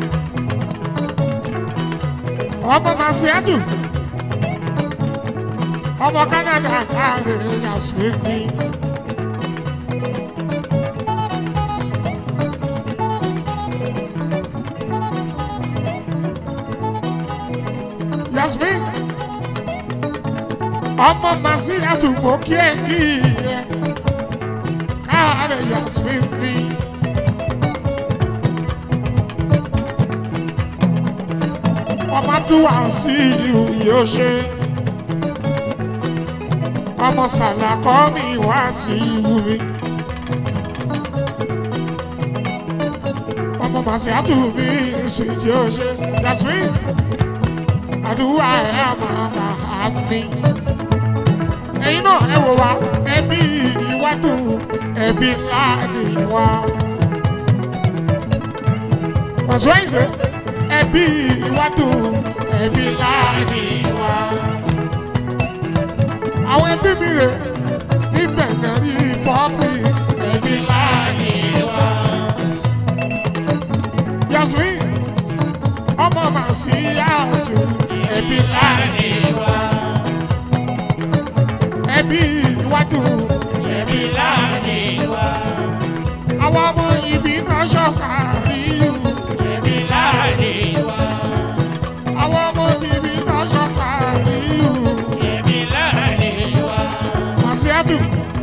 F: ọmọ Masiatu ọmọ Canada káàrí Yasmin ní. Yasmin ọmọ Masiatu mo kí ẹ kí ẹ. Yasmin ní ọmọ tó wà sí ìlú yóò ṣe ọmọ sàlàkọ́ mi wá sí ìlú mi ọmọ Masiatu mi sì yóò ṣe Yasmin àdúrà ẹ̀ máa máa mi ẹ̀yin náà ẹ wò wá ẹbí ìwádùn ẹbí ńlá ni wá. Ọ̀ṣọ́ ìgbé ẹbí ìwádùn ẹbí ńlá ni wá. Àwọn ẹbí mi rè ní bẹ̀rẹ̀ rí pọ́pì ẹbí ńlá ni wá. Yasmin ọmọ Masiatu ẹbí ńlá ni wá. Ẹbí ìwádùn ẹbí ńlá ni wá. Àwọn ọmọ ibi náà ṣọ̀ṣàríyù ẹbí ńlá ni wá. Àwọn ọmọ tìbí náà ṣọ̀ṣàríyù ẹbí ńlá ni wá. Masiatu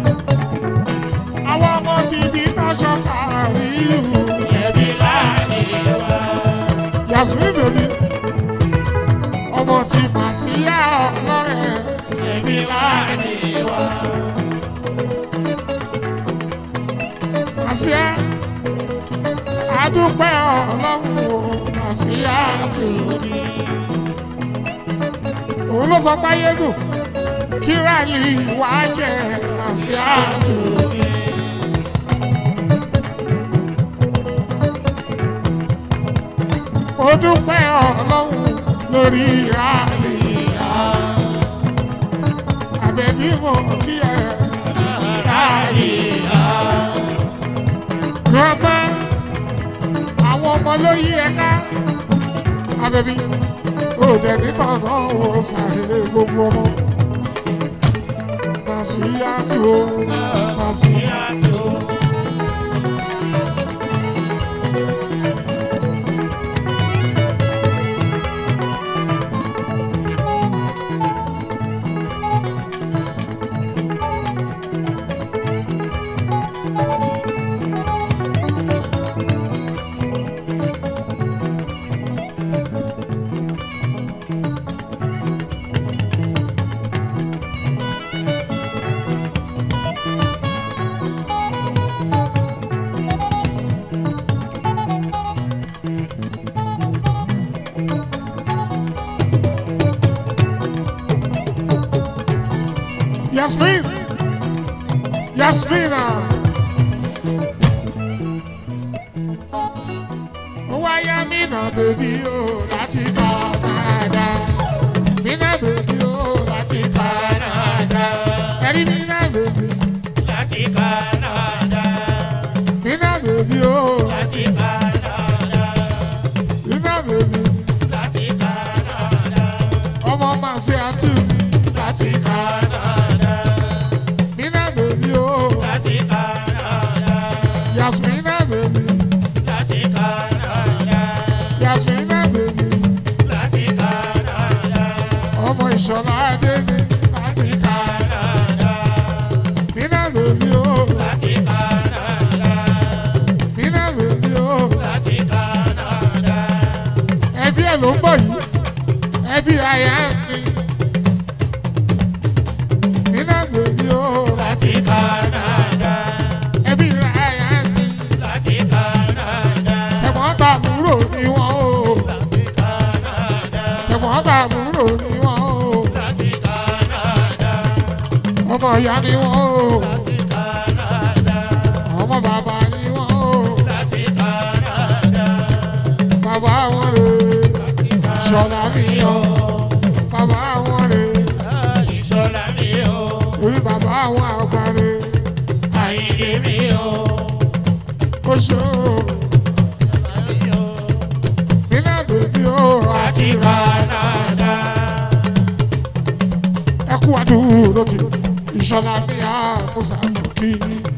F: àwọn ọmọ tìbí náà ṣọ̀ṣàríyù ẹbí ńlá ni wá. Yasmin bèbí ọmọ tí Màsíyá ọlọ́rẹ̀ ẹbí ńlá ni wá. Màsíyá adúpẹ́ ọlọ́run Masiatu mi. Òun ló sọ báyé nù kí rálì wá jẹ Masiatu mi. Ó dúpẹ́ ọlọ́run lórí rálì yá. Àbẹ̀bí mo kí ẹ rálì yá. Rọ́bà àwọn ọmọ ló yí ẹ ká. Àbẹ̀bí ó dẹ̀ nígbà náà ó sàré gbogbo ọmọ. Masiatu o, Masiatu o. Yasmin, Yasmina. Wáyà Mina bèbí o láti Canada. Mina bèbí o láti Canada. Ẹ̀rí Mina bèbí
G: láti Canada.
F: Mina bèbí o
G: láti Canada.
F: Mina bèbí
G: láti Canada.
F: ọmọ máa ṣe àtúntì
G: láti Canada.
F: Mina bèbí o
G: láti Canada.
F: Yasmina bèbí
G: láti Canada.
F: Yasmina bèbí
G: láti Canada.
F: ọmọ ìṣọ̀lá adé ni láti
G: Canada.
F: Mina bèbí o
G: láti Canada.
F: Mina bèbí o
G: láti Canada.
F: ẹbí ẹ̀ ló ń bọ̀ yìí ẹbí aya mi Mina bèbí o
G: láti Canada.
F: ẹbí aya mi
G: láti Canada.
F: ẹ̀gbọ́n tàbúrò ni wọ́n o
G: láti Canada.
F: ẹ̀gbọ́n tàbúrò ni wọ́n o
G: láti Canada.
F: ọmọ ìyá ni wọ́n o
G: láti Canada.
F: ọmọ bàbá ni wọ́n o
G: láti Canada.
F: bàbá wọn rè ṣọlá mi o bàbá wọn rè
G: Ìṣọ̀lá mi o.
F: orí bàbá wọn àgbà rè
G: Àyìndé mi o.
F: ó ṣe o Mina bèbí o
G: láti Canada.
F: ẹ kú àdúró ti ìṣọlá mi àmúṣà kí.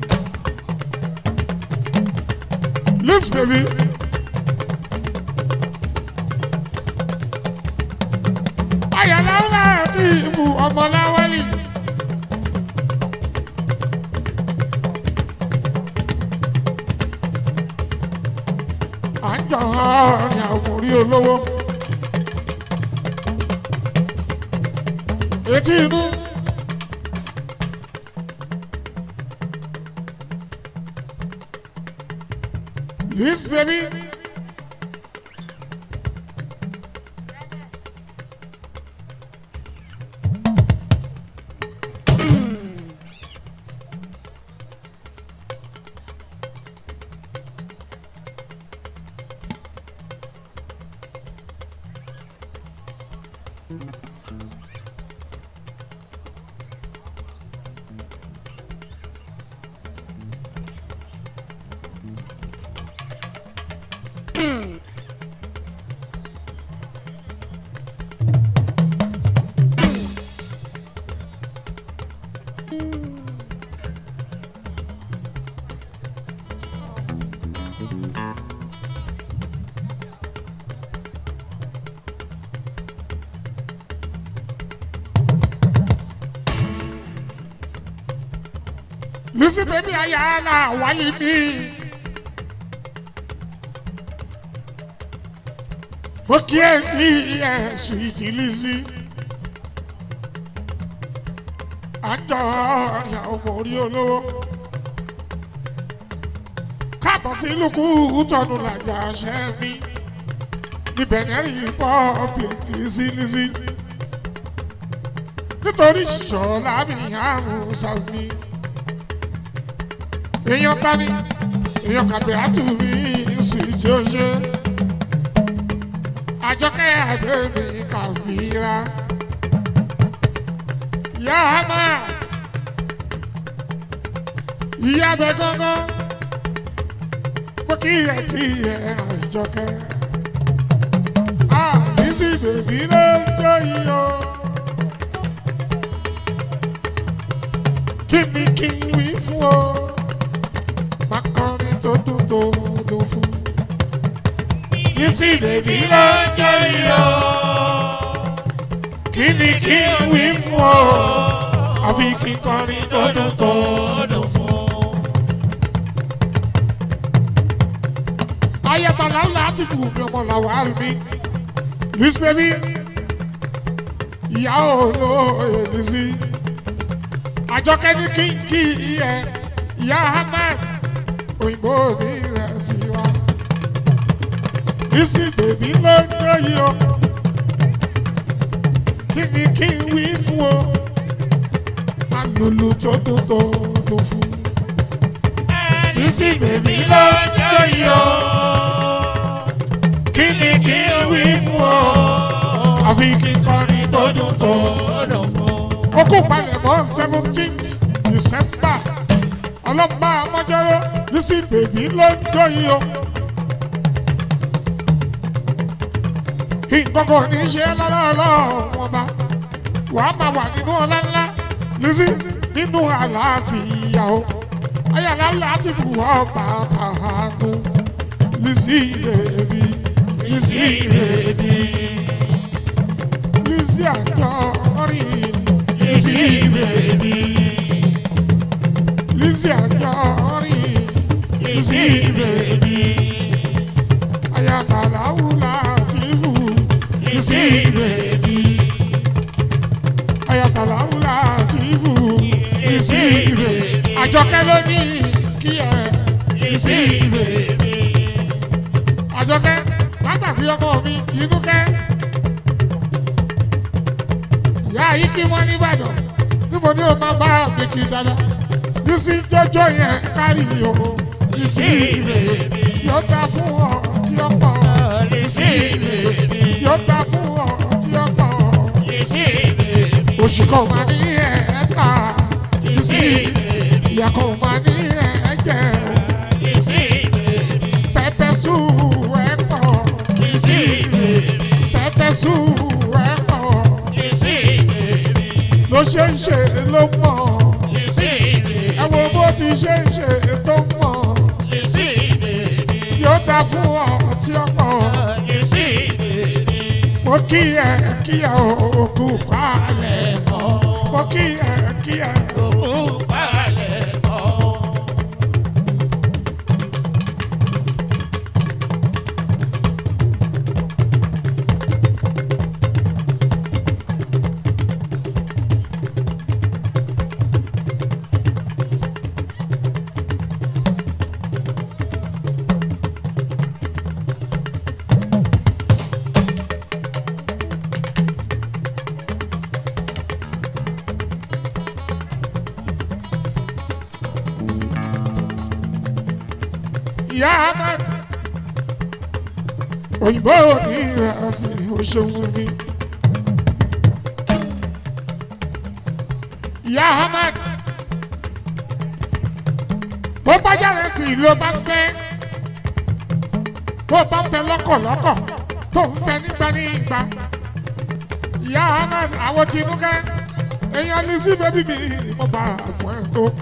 F: Liz baby. Ayọ̀láwọ̀ àti ìfù ọmọláwálì. À ń jọ ọ̀rìn àwọn orí olówó. Etí inú. Liz baby. Listen, baby, Ayala, wálé mi. Mo kí ẹ ní ẹ̀sùn ìdílísí. Àjọ ọ̀rìn ọmọ orí olówó. Káàbọ̀ sí lùkù tọ̀nù làjà ṣẹ́ mi. Níbẹ̀ ní ẹ̀rí public lísílísí. Nítorí ṣọlá mi àrùn ṣàfihàn. Èèyàn tani, èèyàn kàgbé àtúwì ìsìtì ọṣẹ. Àjọkẹ́ àgbẹ̀mí kàbíra. Ìyá àmà, ìyá bẹ gángan. Mo kí ẹ kí ẹ àjọkẹ́. Àbísí bèbí ló ń jó iyọ̀. Kí ni kí n wí fún ọ? Makọrin tó dùn tó dùn fún. Bísí bèbí ló ń jó iyọ̀. Kí ni kí n wí fún ọ? Àfi kí n kọrin tó dùn tó dùn fún. Ayẹ̀tọ̀lá láti fún mi ọmọ làwọn mi. Liz baby, ìyá olóye mi sí. Àjọkẹ́ ní kí n kí ẹ, ìyá Ahmed. Òyìnbó mi rẹ̀ sí wa. Bísí bèbí ló ń jó yìí o. Kí ni kí n wí fún o? lulu tó tó tó tó fún.
G: ẹni sì bèbí lọ́jọ́ yìí o kí ni kí n wí fún ọ
F: àfi kí n kọrin tó dùn tó.
G: lọ́dọ̀ fún.
F: ó kó palẹ̀mọ́ seventeenth December ọlọ́mọ amọ́jọ́rọ́ lísì bèbí lọ́jọ́ yìí o. ìgbọ́kọ̀ ní í ṣe lọ́lọ́lọ́ wọn bá wàá máa wà nínú ọlá ńlá lísì nínú àlàáfíà o. ayàlá láti fún ọba àánú lísì bèbí
G: lísì bèbí
F: lísì Anjorin
G: lísì bèbí
F: lísì Anjorin
G: lísì bèbí
F: ayàlá láti fún
G: lísì bèbí
F: ayàlá láti fún
G: lísì bèbí
F: Àjọkẹ́ ló ní kí ẹ
G: lísì bèbí
F: Àjọkẹ́ látàbí ọmọ mi Tinúkẹ́ ìyá yìí kí wọ́n ní Ìbàdàn níbo ni o máa bá àgbèkì dáadáa bí sí jọjọ yẹn kárí o
G: lísì bèbí
F: yóò dá fún ọ tí ó pọ̀
G: lísì bèbí
F: yóò dá fún ọ tí ó pọ̀
G: lísì bèbí
F: oṣù kan máa ní ẹ̀ẹ́ta
G: lísì bèbí
F: ìyá kan máa ní ẹ̀ẹ́jẹ̀
G: lísì bèbí
F: pẹpẹ sùn ẹ̀ pọ̀
G: lísì bèbí
F: pẹpẹ sùn ẹ̀ pọ̀
G: lísì bèbí
F: ló ṣe ń ṣe ló mọ̀
G: lísì bèbí
F: ẹ wo bó ti ṣe ń ṣe tó mọ̀
G: lísì bèbí
F: yóò dá fún ọ tí ó pọ̀
G: lísì bèbí
F: mo kí ẹ kí ẹ òkú falẹ̀ mọ́ mo kí ẹ kí ẹ
G: òkú balẹ̀ mọ́.
F: ìyá Ahmed òyìnbó ní ìrẹsì òṣèlú mi ìyá Ahmed bó bá jáde sí ìlú bá ń fẹ́ bó bá ń fẹ́ lọ́kọ̀lọ́kọ̀ tó ń fẹ́ nígbà ní ìgbà ìyá Ahmed àwọn Tinúkẹ́ èèyàn ní sí bébí mi mo bá àwọn ẹ̀ tó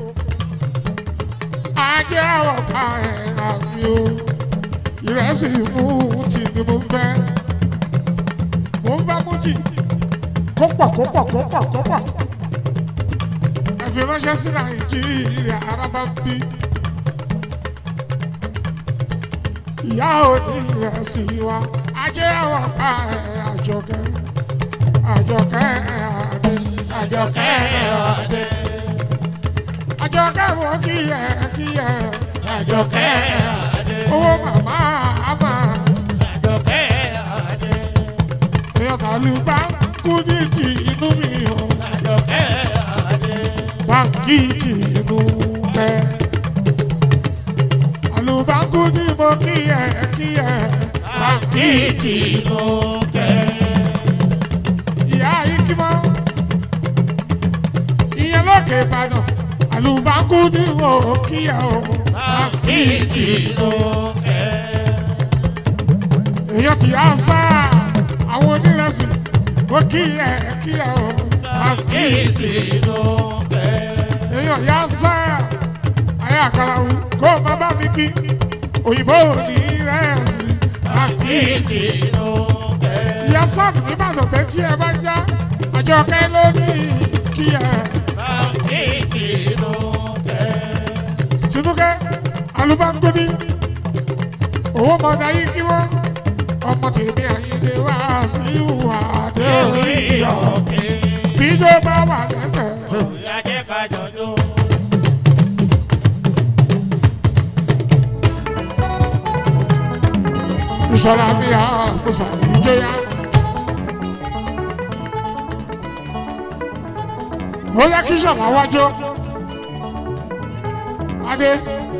F: ajé àwọn ọ̀pá ẹ̀ àmì o ìrẹsì mú ti ni mo fẹ́ mo ń bá mújì kó pọ̀ kó pọ̀ kó pọ̀ kó pọ̀ ẹ fi ránṣẹ́ sí Nàìjíríà arábá ń bí ìyá òní ìrẹsì wa ajé àwọn ọ̀pá ẹ̀ Àjọkẹ́ Àjọkẹ́ àdé Àjọkẹ́ àdé Àjọkẹ́ wọ́n kí ẹ kí ẹ
G: Àjọkẹ́ àdé
F: owó màmá àmà
G: Àjọkẹ́ àdé
F: èèyàn kàlù bá kú ní ti inú mi o
G: Àjọkẹ́ àdé
F: báńkì ti inú pẹ́ àlùbáńkù ní mo kí ẹ kí ẹ
G: báńkì tìǹbù kẹ́.
F: ìyá ikimọ́ ìyẹn lókè Ìbàdàn àlùbáńkù ní mo kí ẹ o
G: báńkì tìǹbù kẹ́.
F: èèyàn ti á sá àwọn onírẹsì mo kí ẹ kí ẹ o
G: báńkì tìǹbù kẹ́.
F: èèyàn yá sá ayé àkàrà wù kó má bá mi kí òyìnbó onírẹsì
G: báńkì tìǹbù kẹ́.
F: ìyá sáfù nìbàdàn bẹ́ẹ̀ tí ẹ bá já Àjọkẹ́ ló ní kí ẹ.
G: báńkì tìǹbù kẹ́.
F: Tinúkẹ́ alùbáńgódì owó mọ̀dá yìí kí wọ́n ọmọ tèmi Àyìndé wá sí ìwà dé orí ọ̀gbìn bíjó bá wà lẹ́sẹ̀.
G: Ìyá jẹ́ ká jọjọ́.
F: Ìṣọ̀lá mi à kò sàbí ìjọyà. ó yẹ kí sọ̀lá wájú adé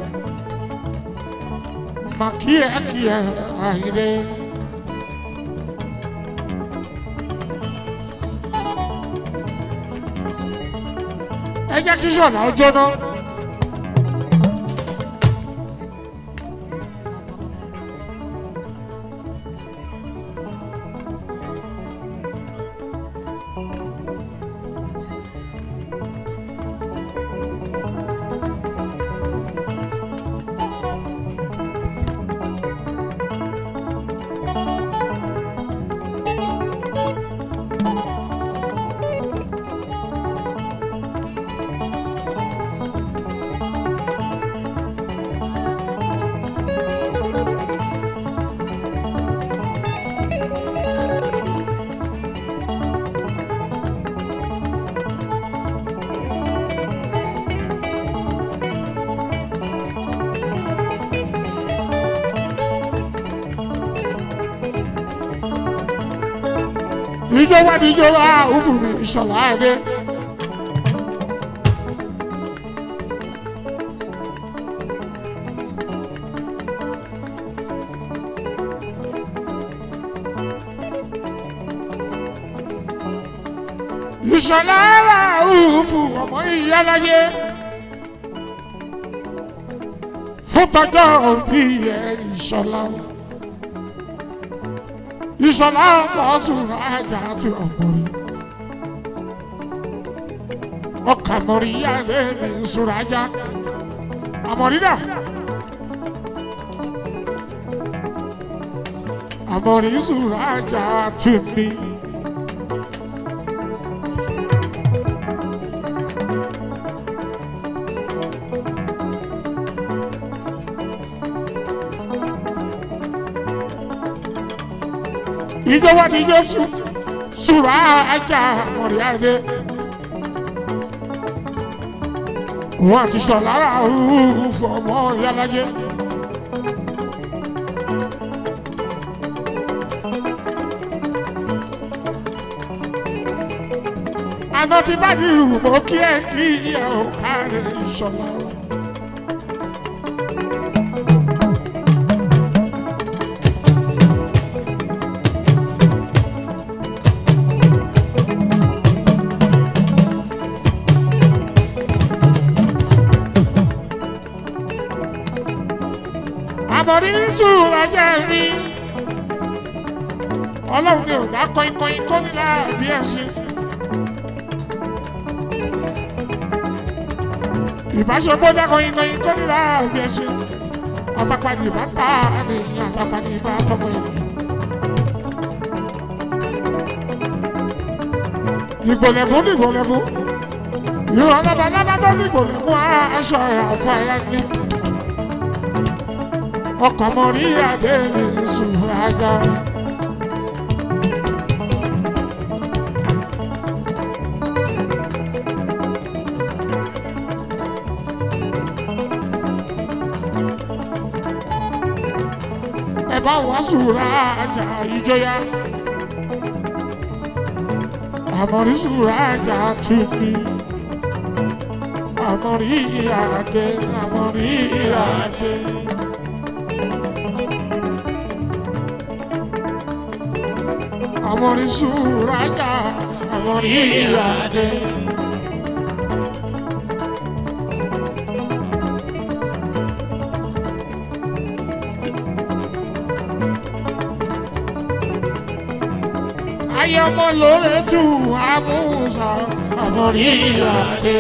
F: mà kí ẹ kí ẹ àyíndé. ẹ jẹ́ kí sọ̀lá ó jóná. ìjọba níjọba òfin mi ìṣọ̀lá ẹ̀dẹ́. ìṣọ̀lá ẹ̀rọ òfin ọmọ ìyálàyé fún tọjọ́ òbí ẹ̀ ìṣọ̀lá. ìṣọ̀lá ọkọ̀ Sùràjà tó ọmọrí ọkà mọ̀rí yálé mi Sùràjà àmọ̀rídà àmọ̀rí Sùràjà tó mi. ìjọba ti Jésù Sùràjà mọ̀ríadé wọn ti sọ lára fọmọ yálàjẹ. àná ti bá ní ìrùmọ̀ kí ẹ kí ẹ ò kárẹ̀ ìṣọ̀lá. àmọ̀rí Sùràjà mi ọlọ́run ni ò dá kọ́ínkọ́ín kó nílá bí ẹ̀sìn. ìbáṣepọ̀ dá kọ́ínkọ́ín kó nílá bí ẹ̀sìn. àpapà ní ìbá ta àníyàn àpapà ní ìbá tọmọ ẹ̀mí. ìgbòlẹ̀kùn ní ìgbòlẹ̀kùn ìwọ lábalábá tó ní ìgbòlẹ̀kùn aṣọ àfọ àyà ni. ọkọ̀ mọ̀ríadé mi Sùràjà. ẹ bá wá Sùràjà ìjọyà àmọ̀rí Sùràjà tún ní àmọ̀ríadé àmọ̀ríadé. àmọ̀rí Sùràjà àmọ̀ríadé. ayé ọmọ lóore tù àmúṣà àmọ̀ríadé.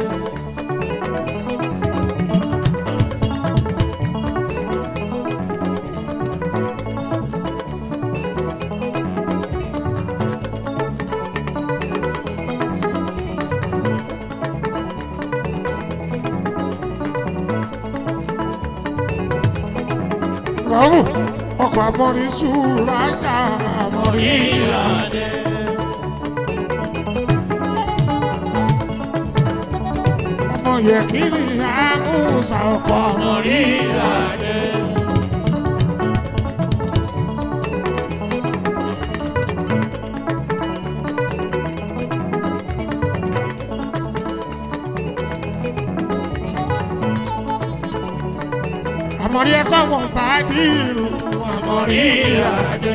F: Bravo, ọkọ̀ àmọ̀rí Sùràjà àmọ̀ríadé. ọmọ yẹ kí ni àmúṣà ọkọ̀ àmọ̀ríadé. àmọ̀rí ẹ̀kọ́ wọn bá dìrò àmọ̀rí adé.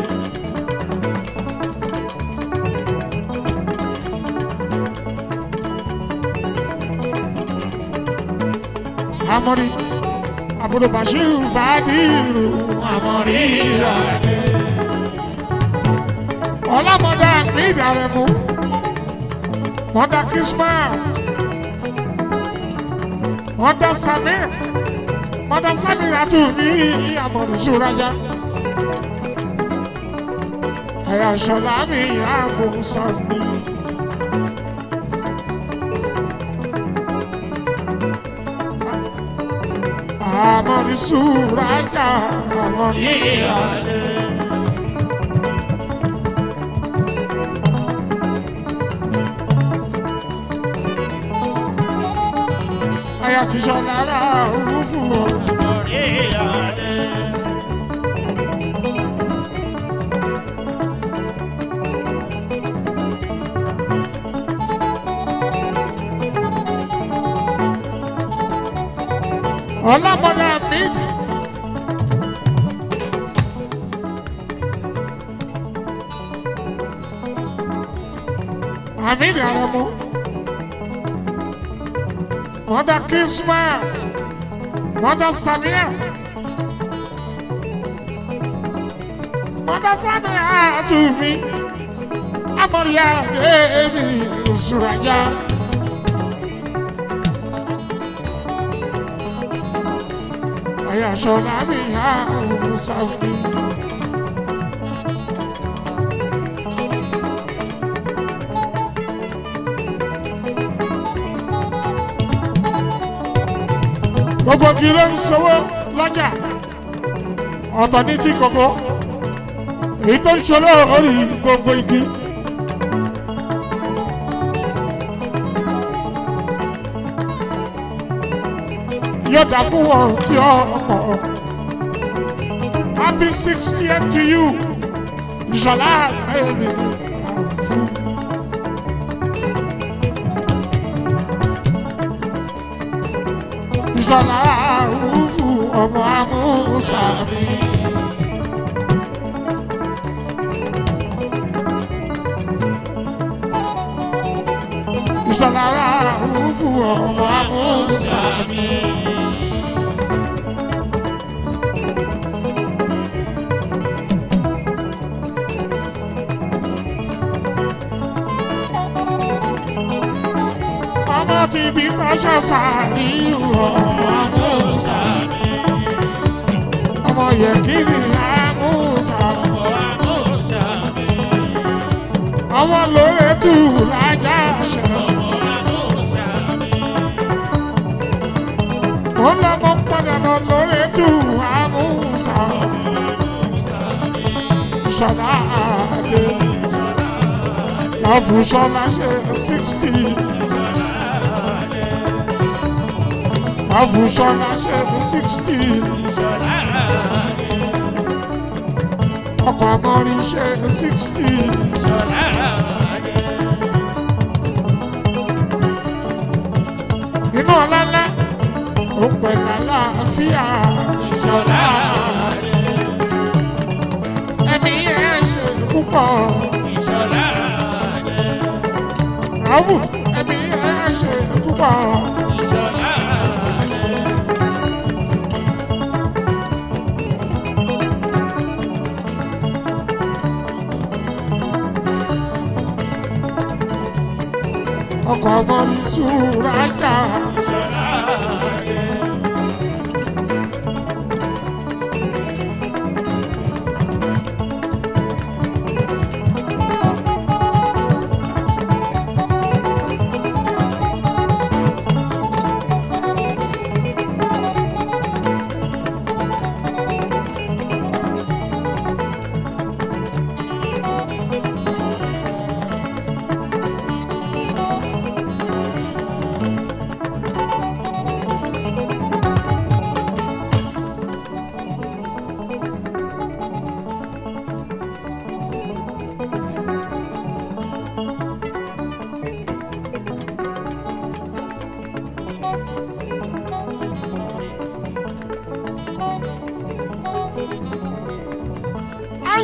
F: àmọ̀rí àbúrò Bashiru bá dìrò àmọ̀rí adé. ọlọ́mọdé mi ìdàrẹ́ mu mọ́dà Kismat mọ́dà Samir mọ́dà Samir àtúndì àmọ̀rí Suraja ẹ̀yà ṣọlá mi àbò sọ́ọ̀mì. àmọ̀rí Suraja àmọ̀rí adé. Aya ti ṣọlá ra òun fún ọ. àmọ̀rí adé. ọlọ́mọdé méjì. àmì ìdàrẹ́ mu. Mother Kismat, Mother Samia, Mother Samia to me, Amoria baby Suraja. Aya shola mi ha usafni. Gbogbo kí ló ń sanwó lọ́jà ọ̀tọ̀ ní tí kòkó èyí tó ń ṣoló orí gbogbo igi. Yóò dá fún wọn tí ó mọ̀. Happy sixtieth to you Ìṣọ̀lá ẹ̀mí àfún. Ìṣọ̀lá òfú ọmọ amúsàmì. Ìṣọ̀lá òfú ọmọ amúsàmì. Ọmọ ti bí kọ́ṣọ́ sàrí ọmọ amúsàmì. Ọmọ yẹ kí ni amúsàmì. Ọmọ lóore tù lájà ṣe. Ó lọ́mọ padà lọ lóore tù amúsàmì. Ìṣọ̀lá adé. Àbùṣọlá ṣe sixty. Àbùṣọlá ṣe sixty. Ọkọ̀ àmọ́rí ṣe sixty. Inú ọlọ́lá ó pẹ̀lú àlàáfíà. Ìṣọ̀lá ẹ̀mí ẹ̀ ṣe púpọ̀. Ìṣọ̀lá Àwù ẹ̀mí ẹ̀ ṣe púpọ̀. Ìṣọ̀lá ọkọ̀ ọmọ ní Suraja.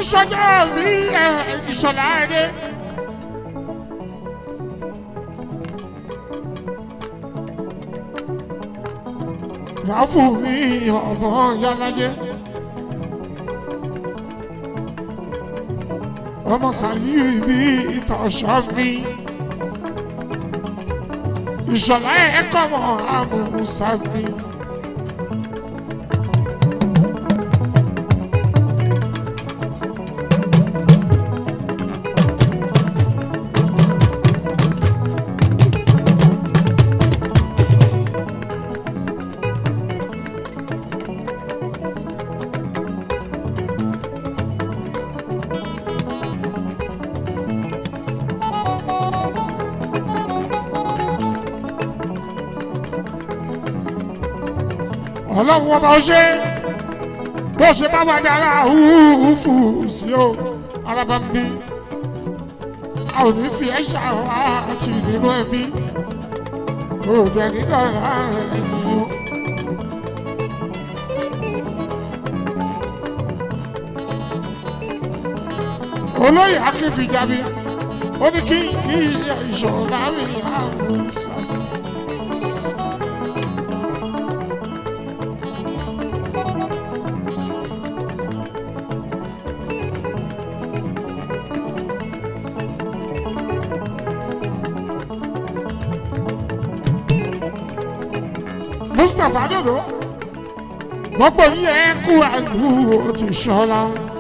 F: sọ́jọ́ rí ìṣọ̀lá ẹ̀dẹ́. Ráfù mi ọmọ Yálájé. Ọmọ Sàlíù bí ìtọ̀ṣọ́ mi. Ìṣọ̀lá ẹ̀kọ́ mọ̀ àmúṣá mi. Ọlọ́run ọba ọṣẹ bó ṣe bá wà dára húhùfù sí o alábàmbí a ò ní fi ẹ̀ṣà wá àti nínú ẹbí òde nígbà rẹ̀ ni o. Olóyè Akínfìjàbí ó ní kí kí ìṣọ̀lá mi àrùn sáà. Mustapha Dodo gbogbo yín ẹ kú àlù ó ti ṣọlá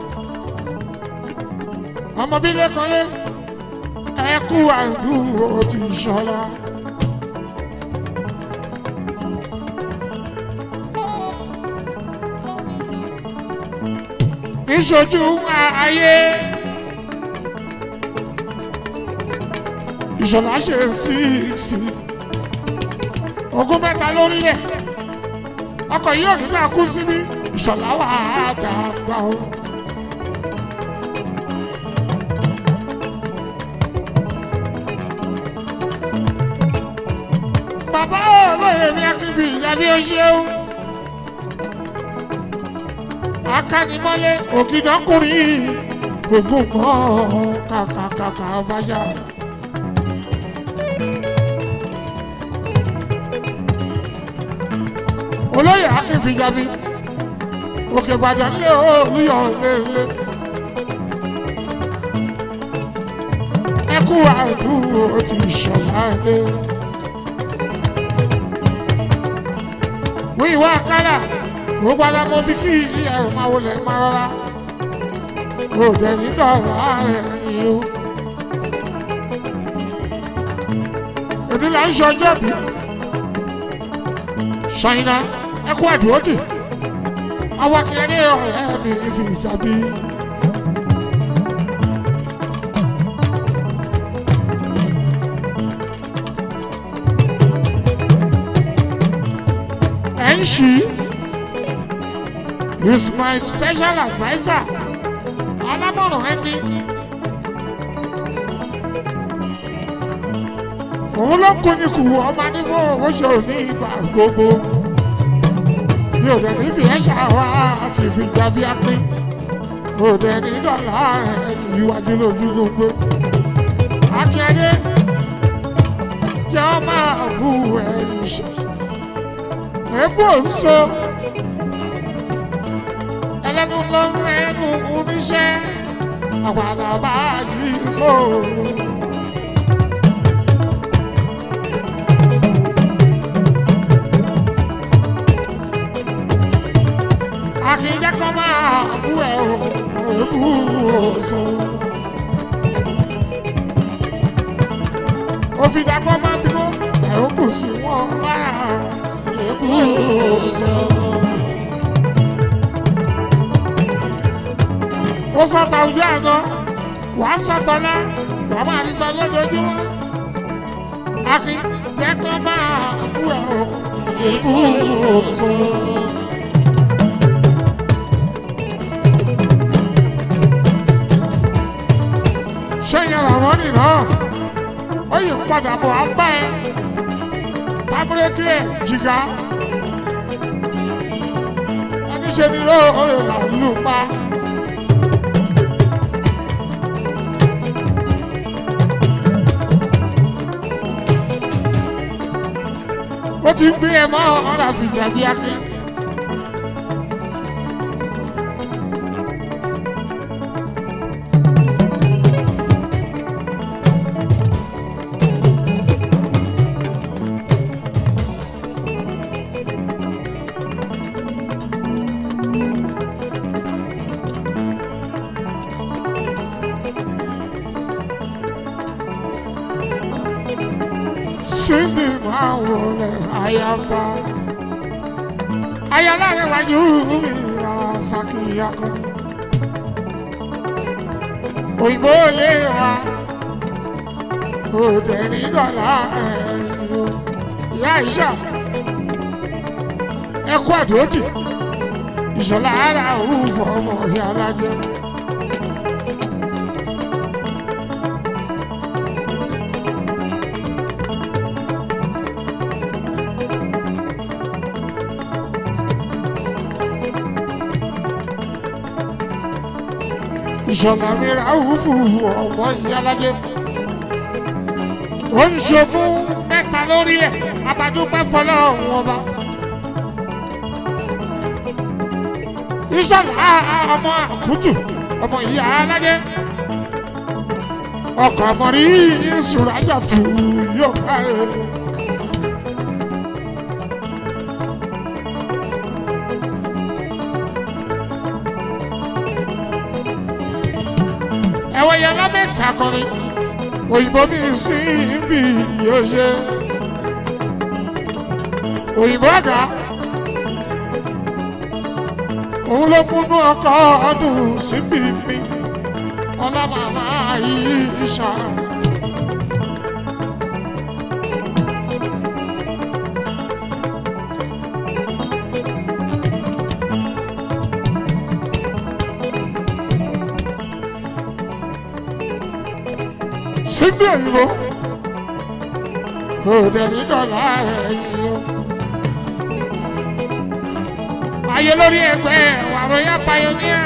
F: ọmọ bí lẹ́kọ̀ọ́lé ẹ kú àlù ó ti ṣọlá. Ìṣojú ayé Ìṣọ̀lá ṣe sixty ogún mẹ́ta lórílẹ̀ ọkọ̀ yìí ò ní máa kú síbí Ìṣọ̀lá wà á dàgbà o. Bàbá olóyè mi Akínfìjàbí ó ṣeun akánimọ́lé ògidọ́kùnrin gbogbo nǹkan kàkàkàkà báyà. Olóyè Akínfìjàbí òkè Ìbàdàn lé olúyọ lélẹ ẹkú àdúró ti Ìṣọ̀lá lé wíwá kálá gbogbo alámọ bí kí ẹ máa wọlé máa rọra òde nídọ̀ọ̀rọ̀ ààrẹ yìí o. Èmi là ń ṣọjọ́ bí Ṣáínà ẹkú àdúró dì àwọn akẹ́lẹ́ ọ̀rẹ́ mi Fìjàbí. Enshi is my special adviser alámọ̀ràn ẹni. Òun ló kún ní kù ọmọ nífọ̀ owó ṣe òní ìgbà gbogbo. Mi ò dẹ̀ ní fi ẹ̀ṣà wá àti Fìjàbí apín. Ò dẹ̀ ní dọ̀là rẹ̀ ìwájú lójú gbogbo. Akínyẹ̀dé jẹ́ ọ máa bú ẹ̀yìn ṣe. Èébú òǹso ẹlẹ́nu lọ́rùn ẹnu oníṣẹ́ àgbàlagbà yìí sóòrò. Akínyẹ́ kọ́ máa bú ẹ̀ o èébú òǹso. Òfìdàpọ̀ máa bímọ ẹ̀ ó kù sí wọn lára. Ó sọ̀tà ojú àná, wà á sọ̀tọ̀ náà, wà á máa rí sọ lójoojúmọ́. Akin jẹ́ kó máa bú ẹ̀ o, èébú òṣò. Ṣé ìyẹn làwọn nìyẹn? Ó yìí padà bọ̀ á bá ẹ. Tábúrẹ́kì ẹ̀ jìgá. Ẹni ṣe ni ló olè là ń lù pa. ó ti gbé ẹ mọ́ ọ̀rọ̀ fìjà bí aké. Síbi máa wọlé ayaba ayala rẹ wájú mi ra ṣàkíyà kan òyìnbó lè wá òde ní dọ́là ẹ̀yìn ìyá ìṣà ẹkú àdójì ìṣọ̀lá ara òun fọmọ ìyá alájẹ. Ìṣọ̀lá mi ra òwúfù ọmọ ìyálàjẹ. Ó ń ṣogún mẹ́ta lórílẹ̀, abadúpẹ́ fọlọ́run ọba. Ìṣọ̀lá ọmọ àkútù ọmọ ìyálàjẹ. Ọkọ̀ àmọ́rí ìṣúrájà tù yóò kárẹ̀. Ẹ̀wọ̀n yẹn lábẹ́sà akọrin òyìnbó mi sí ibi yóò ṣe òyìnbó àgá òun ló múnú ọkọ ọdún síbi mi ọlá màmá yìí ṣá. Síbi òyìnbó òde ní dọ́là ẹ̀yìn o. Ayé lórí ẹgbẹ́ wàrọ̀yà pioneer.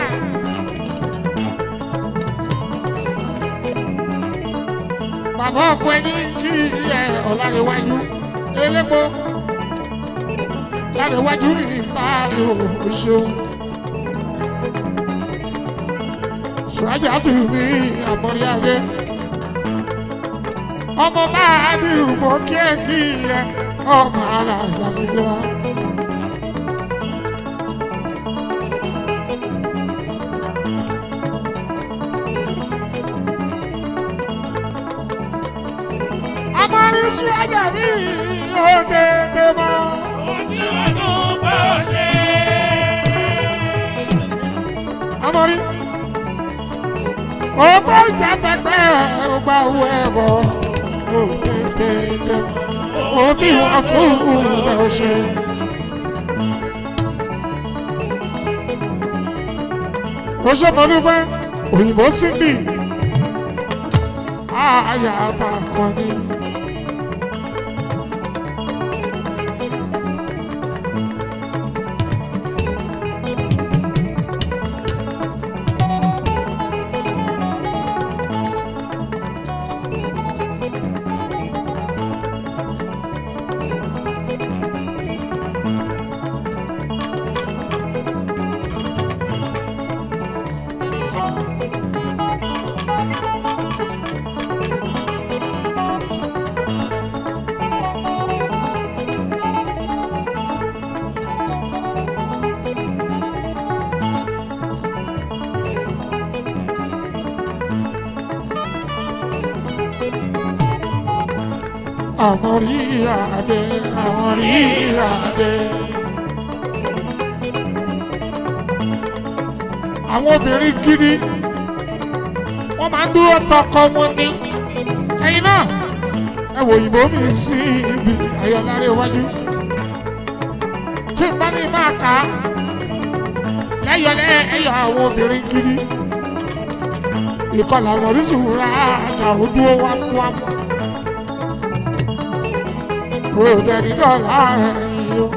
F: Bàbá ọkọ ẹni kí ẹ ọ̀làrẹ̀wájú elépo lárẹ̀wájú ní ìtàlù òṣèlú. Ṣùrájà tù mí àmọ́rí adé. Ọmọ bá a dìrù mọ́ kí ẹ kí ẹ ọmọ ara ìgbàsílẹ̀ wa. Amọ̀rí Ṣùrájà mi ò tètè mọ́.
G: Ojú ọdún bó ṣe.
F: Amọ̀rí ọgbà ìjàfẹ́gbẹ́ ọgbà owó ẹ̀bọ̀ ò tètè jẹ́ ó tí wọ́n fún ẹ̀ ṣe. Ó ṣe mọ́ dúpẹ́ òyìnbó síbì àyà àbàkàn ni. Amọ̀rí adé, Amọ̀rí adé. Àwọn obìnrin gidi wọ́n máa ń dúró tọkọ wọn ní. Ẹyin náà ẹ wò òyìnbó mi sí ibi ayọ̀lárí iwájú. Kí n bá ní máa kà á lẹ́yọ̀lẹ́ ẹ̀yọ̀ àwọn obìnrin gidi. Ìkọlà Amọ̀rí Ṣùrájà ó dúró wámúwámú. Òde ní dọ́là ẹ̀yìn o.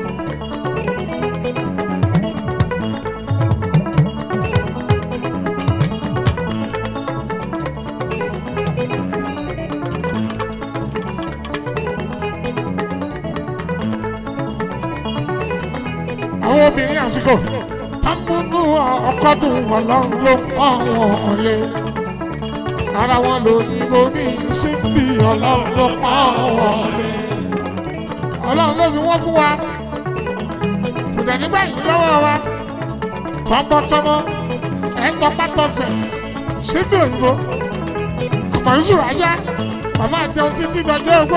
F: àwọn obìnrin àsìkò tábùnú ọkọ̀dùn ọlọ́run ló pọ̀ wọ́n lé ara wọn lòyìnbó ní síbi ọlọ́run ló pọ̀ wọ́n lé ọlọ́run ló fi wọ́n fún wa kò dẹ̀ nígbà yìí lọ́wọ́ wa tọmọtọmọ ẹ̀ńtọ́ pátọ́sẹ̀ síbi òyìnbó àmọ̀rísù rájá màmá jẹun títí dọjọ́ ogbó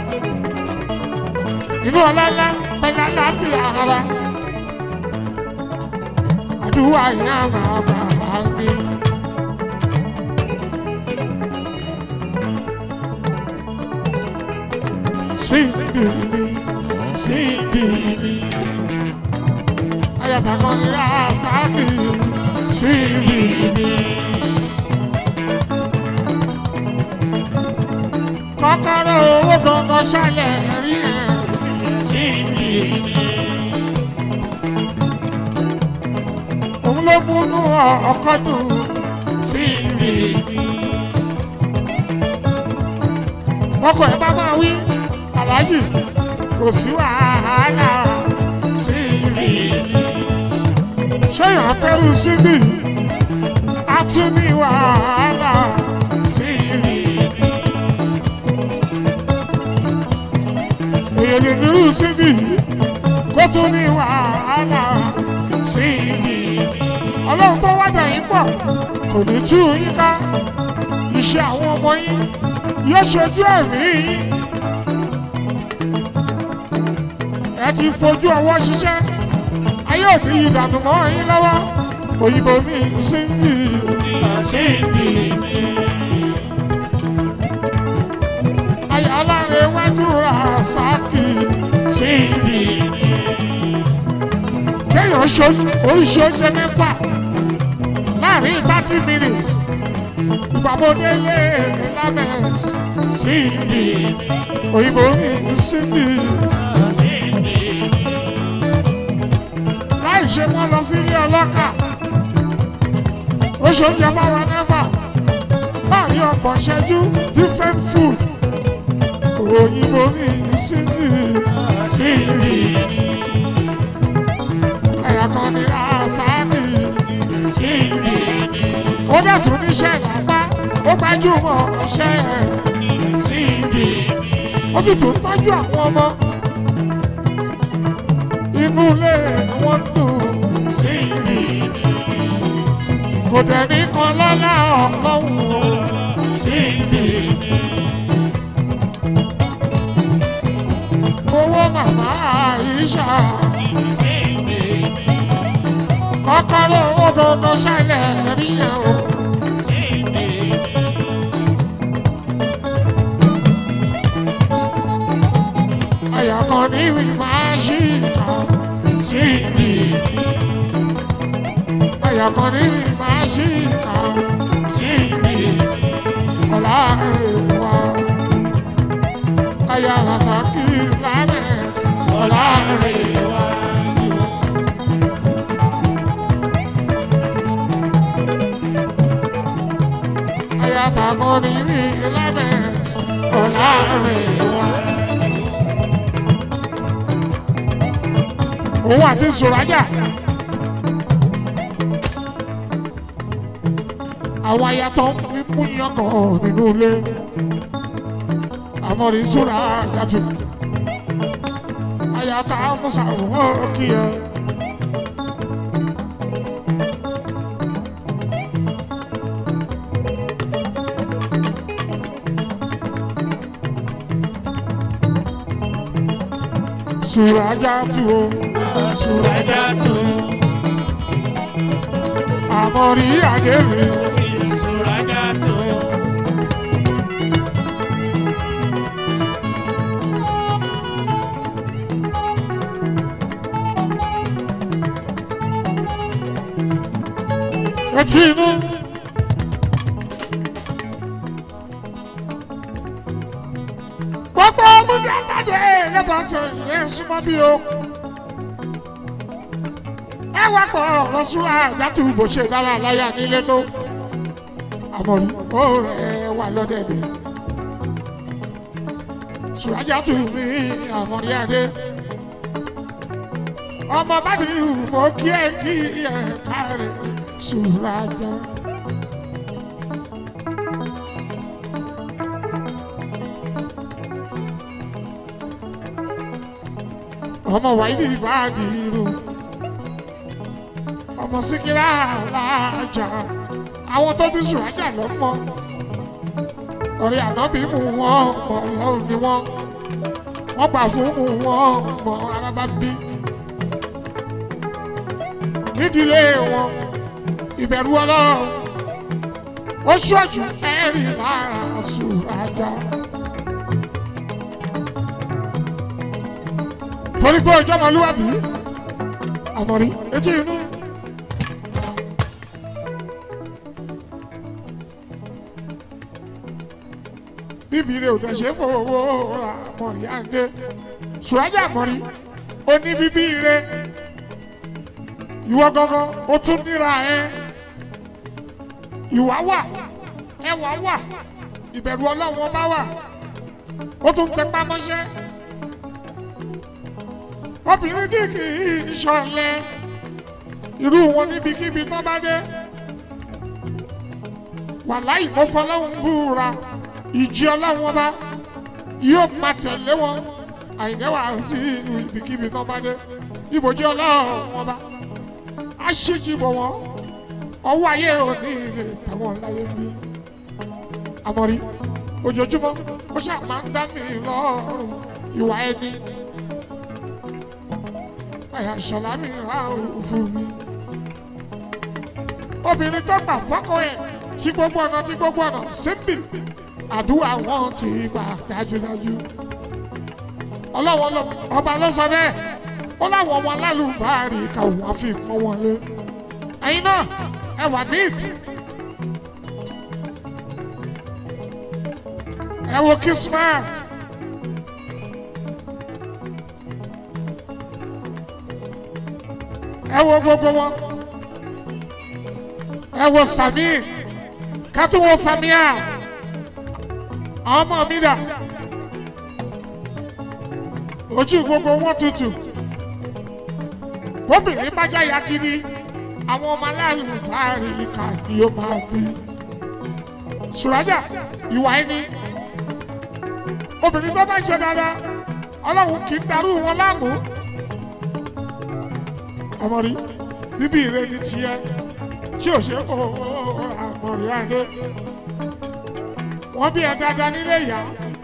F: inú ọlọ́lá pẹ̀lú àlàáfíà ara àdúrà ìyá máa bá a gbé. Síbi mi, síbi mi, ayàtà kan ní àṣàkì síbi mi. Kọ́kọ́rọ́ owó gangan ṣàlẹ̀ rí ẹ̀ síbi mi. Òun ló múnú ọkọ̀ dùn síbi mi. Ọkọ̀ ẹ̀ bá máa wí aláàjì kò sí wàhálà síbi mi. Ṣéyàn fẹ́rù síbi a tún ní wàhálà síbi mi. Èyàn lè nírú síbi kó tún ní wàhálà síbi mi. Ọlọ́run tó wájà yín pọ̀ kò ní tú yín ká iṣẹ́ àwọn ọmọ yín yóò ṣojú ẹ̀mí yín. Ẹ ti fojú ọwọ́ ṣiṣẹ́ ayé òbí yìí dànù mọ́ yín lọ́wọ́ òyìnbó mi síbi síbi mi. Ayé aláǹrẹ̀ iwájú Rasaki síbi mi. Kéèyàn ṣojú oríṣi oúnjẹ mẹ́fà láàrin thirty minutes ìgbàmọ́délé lámẹ́s síbi òyìnbó mi síbi. Láì ṣe wọ́n lọ sí ilé ọlọ́kà ó ṣe oúnjẹ fáwọn mẹ́fà láàrin ọgbọ̀n ṣẹ́jú different food òyìnbó mi síbi síbi. Ẹ̀yà kan ní Rasaki síbi. Ó dẹ̀ tún níṣẹ́ ìlàpá ó gbajúmọ̀ ọṣẹ́ síbi. Ó sì tún tọ́jú àwọn ọmọ inú ilé wọn dùn síbi. Kò dẹ̀ ní kan lọ́lá ọlọ́run síbi. Owó màmá Àìṣà síbi. Kọ́kọ́rọ́ owó gangan ṣẹlẹ̀ rí ẹ̀ o síbi. Àyà kan ní ìwé máa ṣí ìta síbi. Àyà kan ní ìwé máa ṣí ìta síbi. Ọ̀la èèwà àyà Rasaki lábẹ́ ọ̀la èèwà. Àyàtàkọ́ ní ìwé lábẹ́ ọ̀la èèwà. Òun àti Sùrájà àwọn ayatọ̀ ń mú yàngàn nínú ilé àmọ́rí Sùrájà jù ayatọ̀ àmúṣàwọ̀ kí ẹ. Sùrájà jù o. Sùrájà tù. Àmọ̀rí àdéhùn. Sùrájà tù. Etí inú. Gbogbo ọmọdé àtàdé lẹ́bàá sọ ìyẹn súnmọ́ bí o. Ẹ wá pọ̀ ọ̀rọ̀ Sùrájà tù bó ṣe dára láyà nílé tó. Àmọ̀rí ó rẹ̀ wà lọ́dẹ̀dẹ̀. Sùrájà tù mí àmọ̀rí adé. ọmọ bá ti rù mọ́ kí ẹ kí ẹ kárẹ̀ Sùràjà. ọmọ wáyé bá di rù ọmọ Síkírà Alájà àwọn tó bí Sùràjà lọ́mọ ọ̀rẹ́ ànábì mú wọn mọ̀ lọ́rùn ni wọ́n wọ́n gbà fún mú wọn mọ̀ arábábí nídìílé wọn ìbẹ̀rù Ọlọ́run ó ṣọ́ọ̀ṣù ẹ̀rí lára Sùràjà. torí pé ọjọ́ ọmọlúwàbí àmọ̀rí etí inú. bíbí rẹ̀ ò dẹ̀ ṣe fowó ra àmọ̀rí àǹdé Sùràjà àmọ̀rí ó ní bíbí rẹ̀ ìwọ gangan ó tún níra ẹ ìwà wà ẹwà wà ìbẹ̀rù Ọlọ́run ọba wà ó tún tẹpá mọ́ṣẹ́ obìnrin tí kì í ṣọ̀lẹ irú wọn níbikíbi tó bá dé wàláhì mo fọlọ́hun búra ìjì Ọlọ́run ọba yóò máa tẹ̀lé wọn àìdẹ́wà sí ibikíbi tó bá dé ibòjì Ọlọ́run ọba aṣíjìbò wọn ọwọ́ ayé òní ilé tàwọn láyé bí àmọ̀rí ojoojúmọ́ ó ṣáà máa ń dá mi lọ́rùn ìwà ẹni àyà ṣọlá mi ra òfin mi obìnrin tó gbà fọ́kọ ẹ̀ tí gbogbo ọ̀nà tí gbogbo ọ̀nà síbì àdúrà wọn ti gbà dájúdájú ọlọ́wọ́ ọba ló sọ bẹ́ẹ̀ ó láwọn ọmọ alálùbáàrí ká wọ́n fi kọ́ wọn lé ẹ̀yin náà ẹ wà ní ìdí ẹ wo Kismat ẹ wo gbogbo wọn ẹ wo Sami kátó wo Samia àwọn ọmọ mi dà ojú gbogbo wọn tutù bóbìnrin bá jáya kiri àwọn ọmọ alálùbáàrí ìka ni ó máa bí Sùràjà ìwà ẹni obìnrin tó bá ń ṣe dáadáa Ọlọ́run kì í darú wọn láàmú àmọ̀rí bíbí ire ní tiẹ̀ tí ò ṣe kó àmọ̀rí adé wọ́n bí ẹ dáadáa nílé ìyá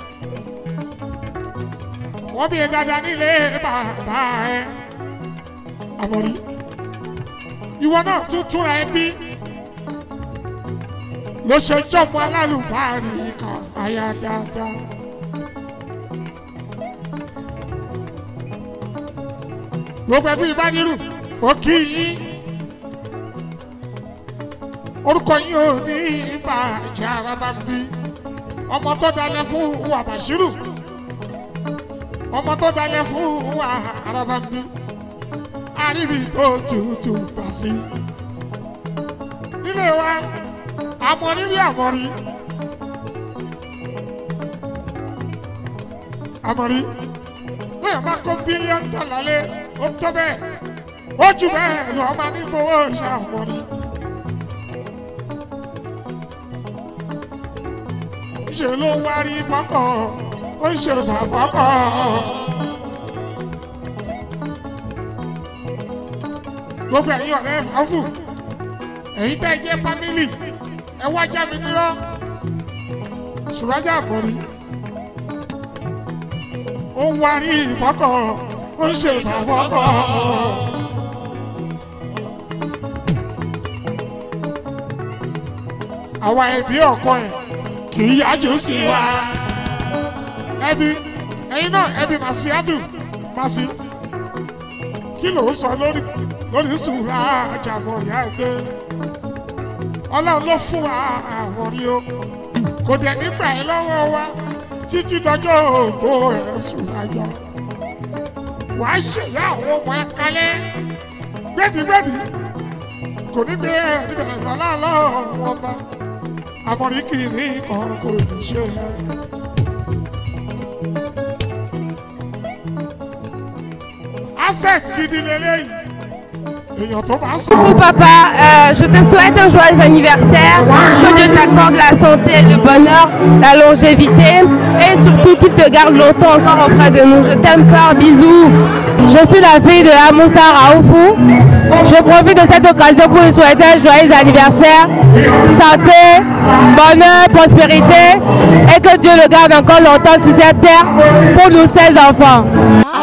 F: wọ́n bí ẹ dáadáa nílé bàbá ẹ àmọ̀rí ìwọ náà tún túnra ẹ bí ló ṣe jọmọ alálùbáàrí kan àyà dáadáa. gbogbo ẹbí ìbánirù ó kí yín orúkọ yín ò ní ìbàjẹ́ Arábámbí ọmọ tó dalẹ̀ fún wa Bàṣírù ọmọ tó dalẹ̀ fún wa Arábámbí àríbi tó tutù bá sí nílé wa àmọ̀rí rí àmọ̀rí àmọ̀rí bóyá bá kó bílíọ̀nù dọ́là lé ó tó bẹ́ẹ̀ ó jù bẹ́ẹ̀ lọ ọmọ ní fowó ṣe àmọ̀rí ṣe ló wá rí fọ́kọ̀ ó ń ṣe fàfọ́kọ̀ gbogbo ẹ̀yin ọ̀rẹ́ fàáfù ẹ̀yin tẹ́ ẹ jẹ́ fámílì ẹ wá já mi nírọ́ Sùràjà àmọ̀rí ó ń wá rí ìfọ́kọ̀ ó ń ṣe ìfàfọ́kọ̀ àwa ẹbí ọkọ ẹ kì í yájú sí wa ẹbí ẹ̀yin náà ẹbí Màsíátù Màsí kí ló sọ lórí lórí Sùràjà àmọ̀rí àgbẹ̀ Ọlọ́run ló fún wa àmọ̀rí o kò dẹ̀ nígbà ẹ lọ́wọ́ wa títí dọjọ́ ògbó ẹ̀ Sùràjà wàá ṣèyá àwọn ọmọ ẹ kalẹ̀ gbẹ́dìgbẹ́dì kò ní gbé ẹ níbẹ̀ lọ́la lọ́wọ́ ọba àmọ̀rí kì í ní kan kò ní ṣe ẹ. asset gidi lélẹ́yìí èèyàn tó bá sọ.
E: Coucou papa, euh, je te souhaite un joyeux anniversaire, que Dieu t'accorde la santé, le bonheur, la longévité et surtout qu'il te garde longtemps encore auprès de nous. Je t'aime fort, bisous. Je suis la fille de Amoussa Raoufou. Je profite de cette occasion pour lui souhaiter un joyeux anniversaire, santé, bonheur, prospérité et que Dieu le garde encore longtemps sur cette terre pour nous, ses enfants.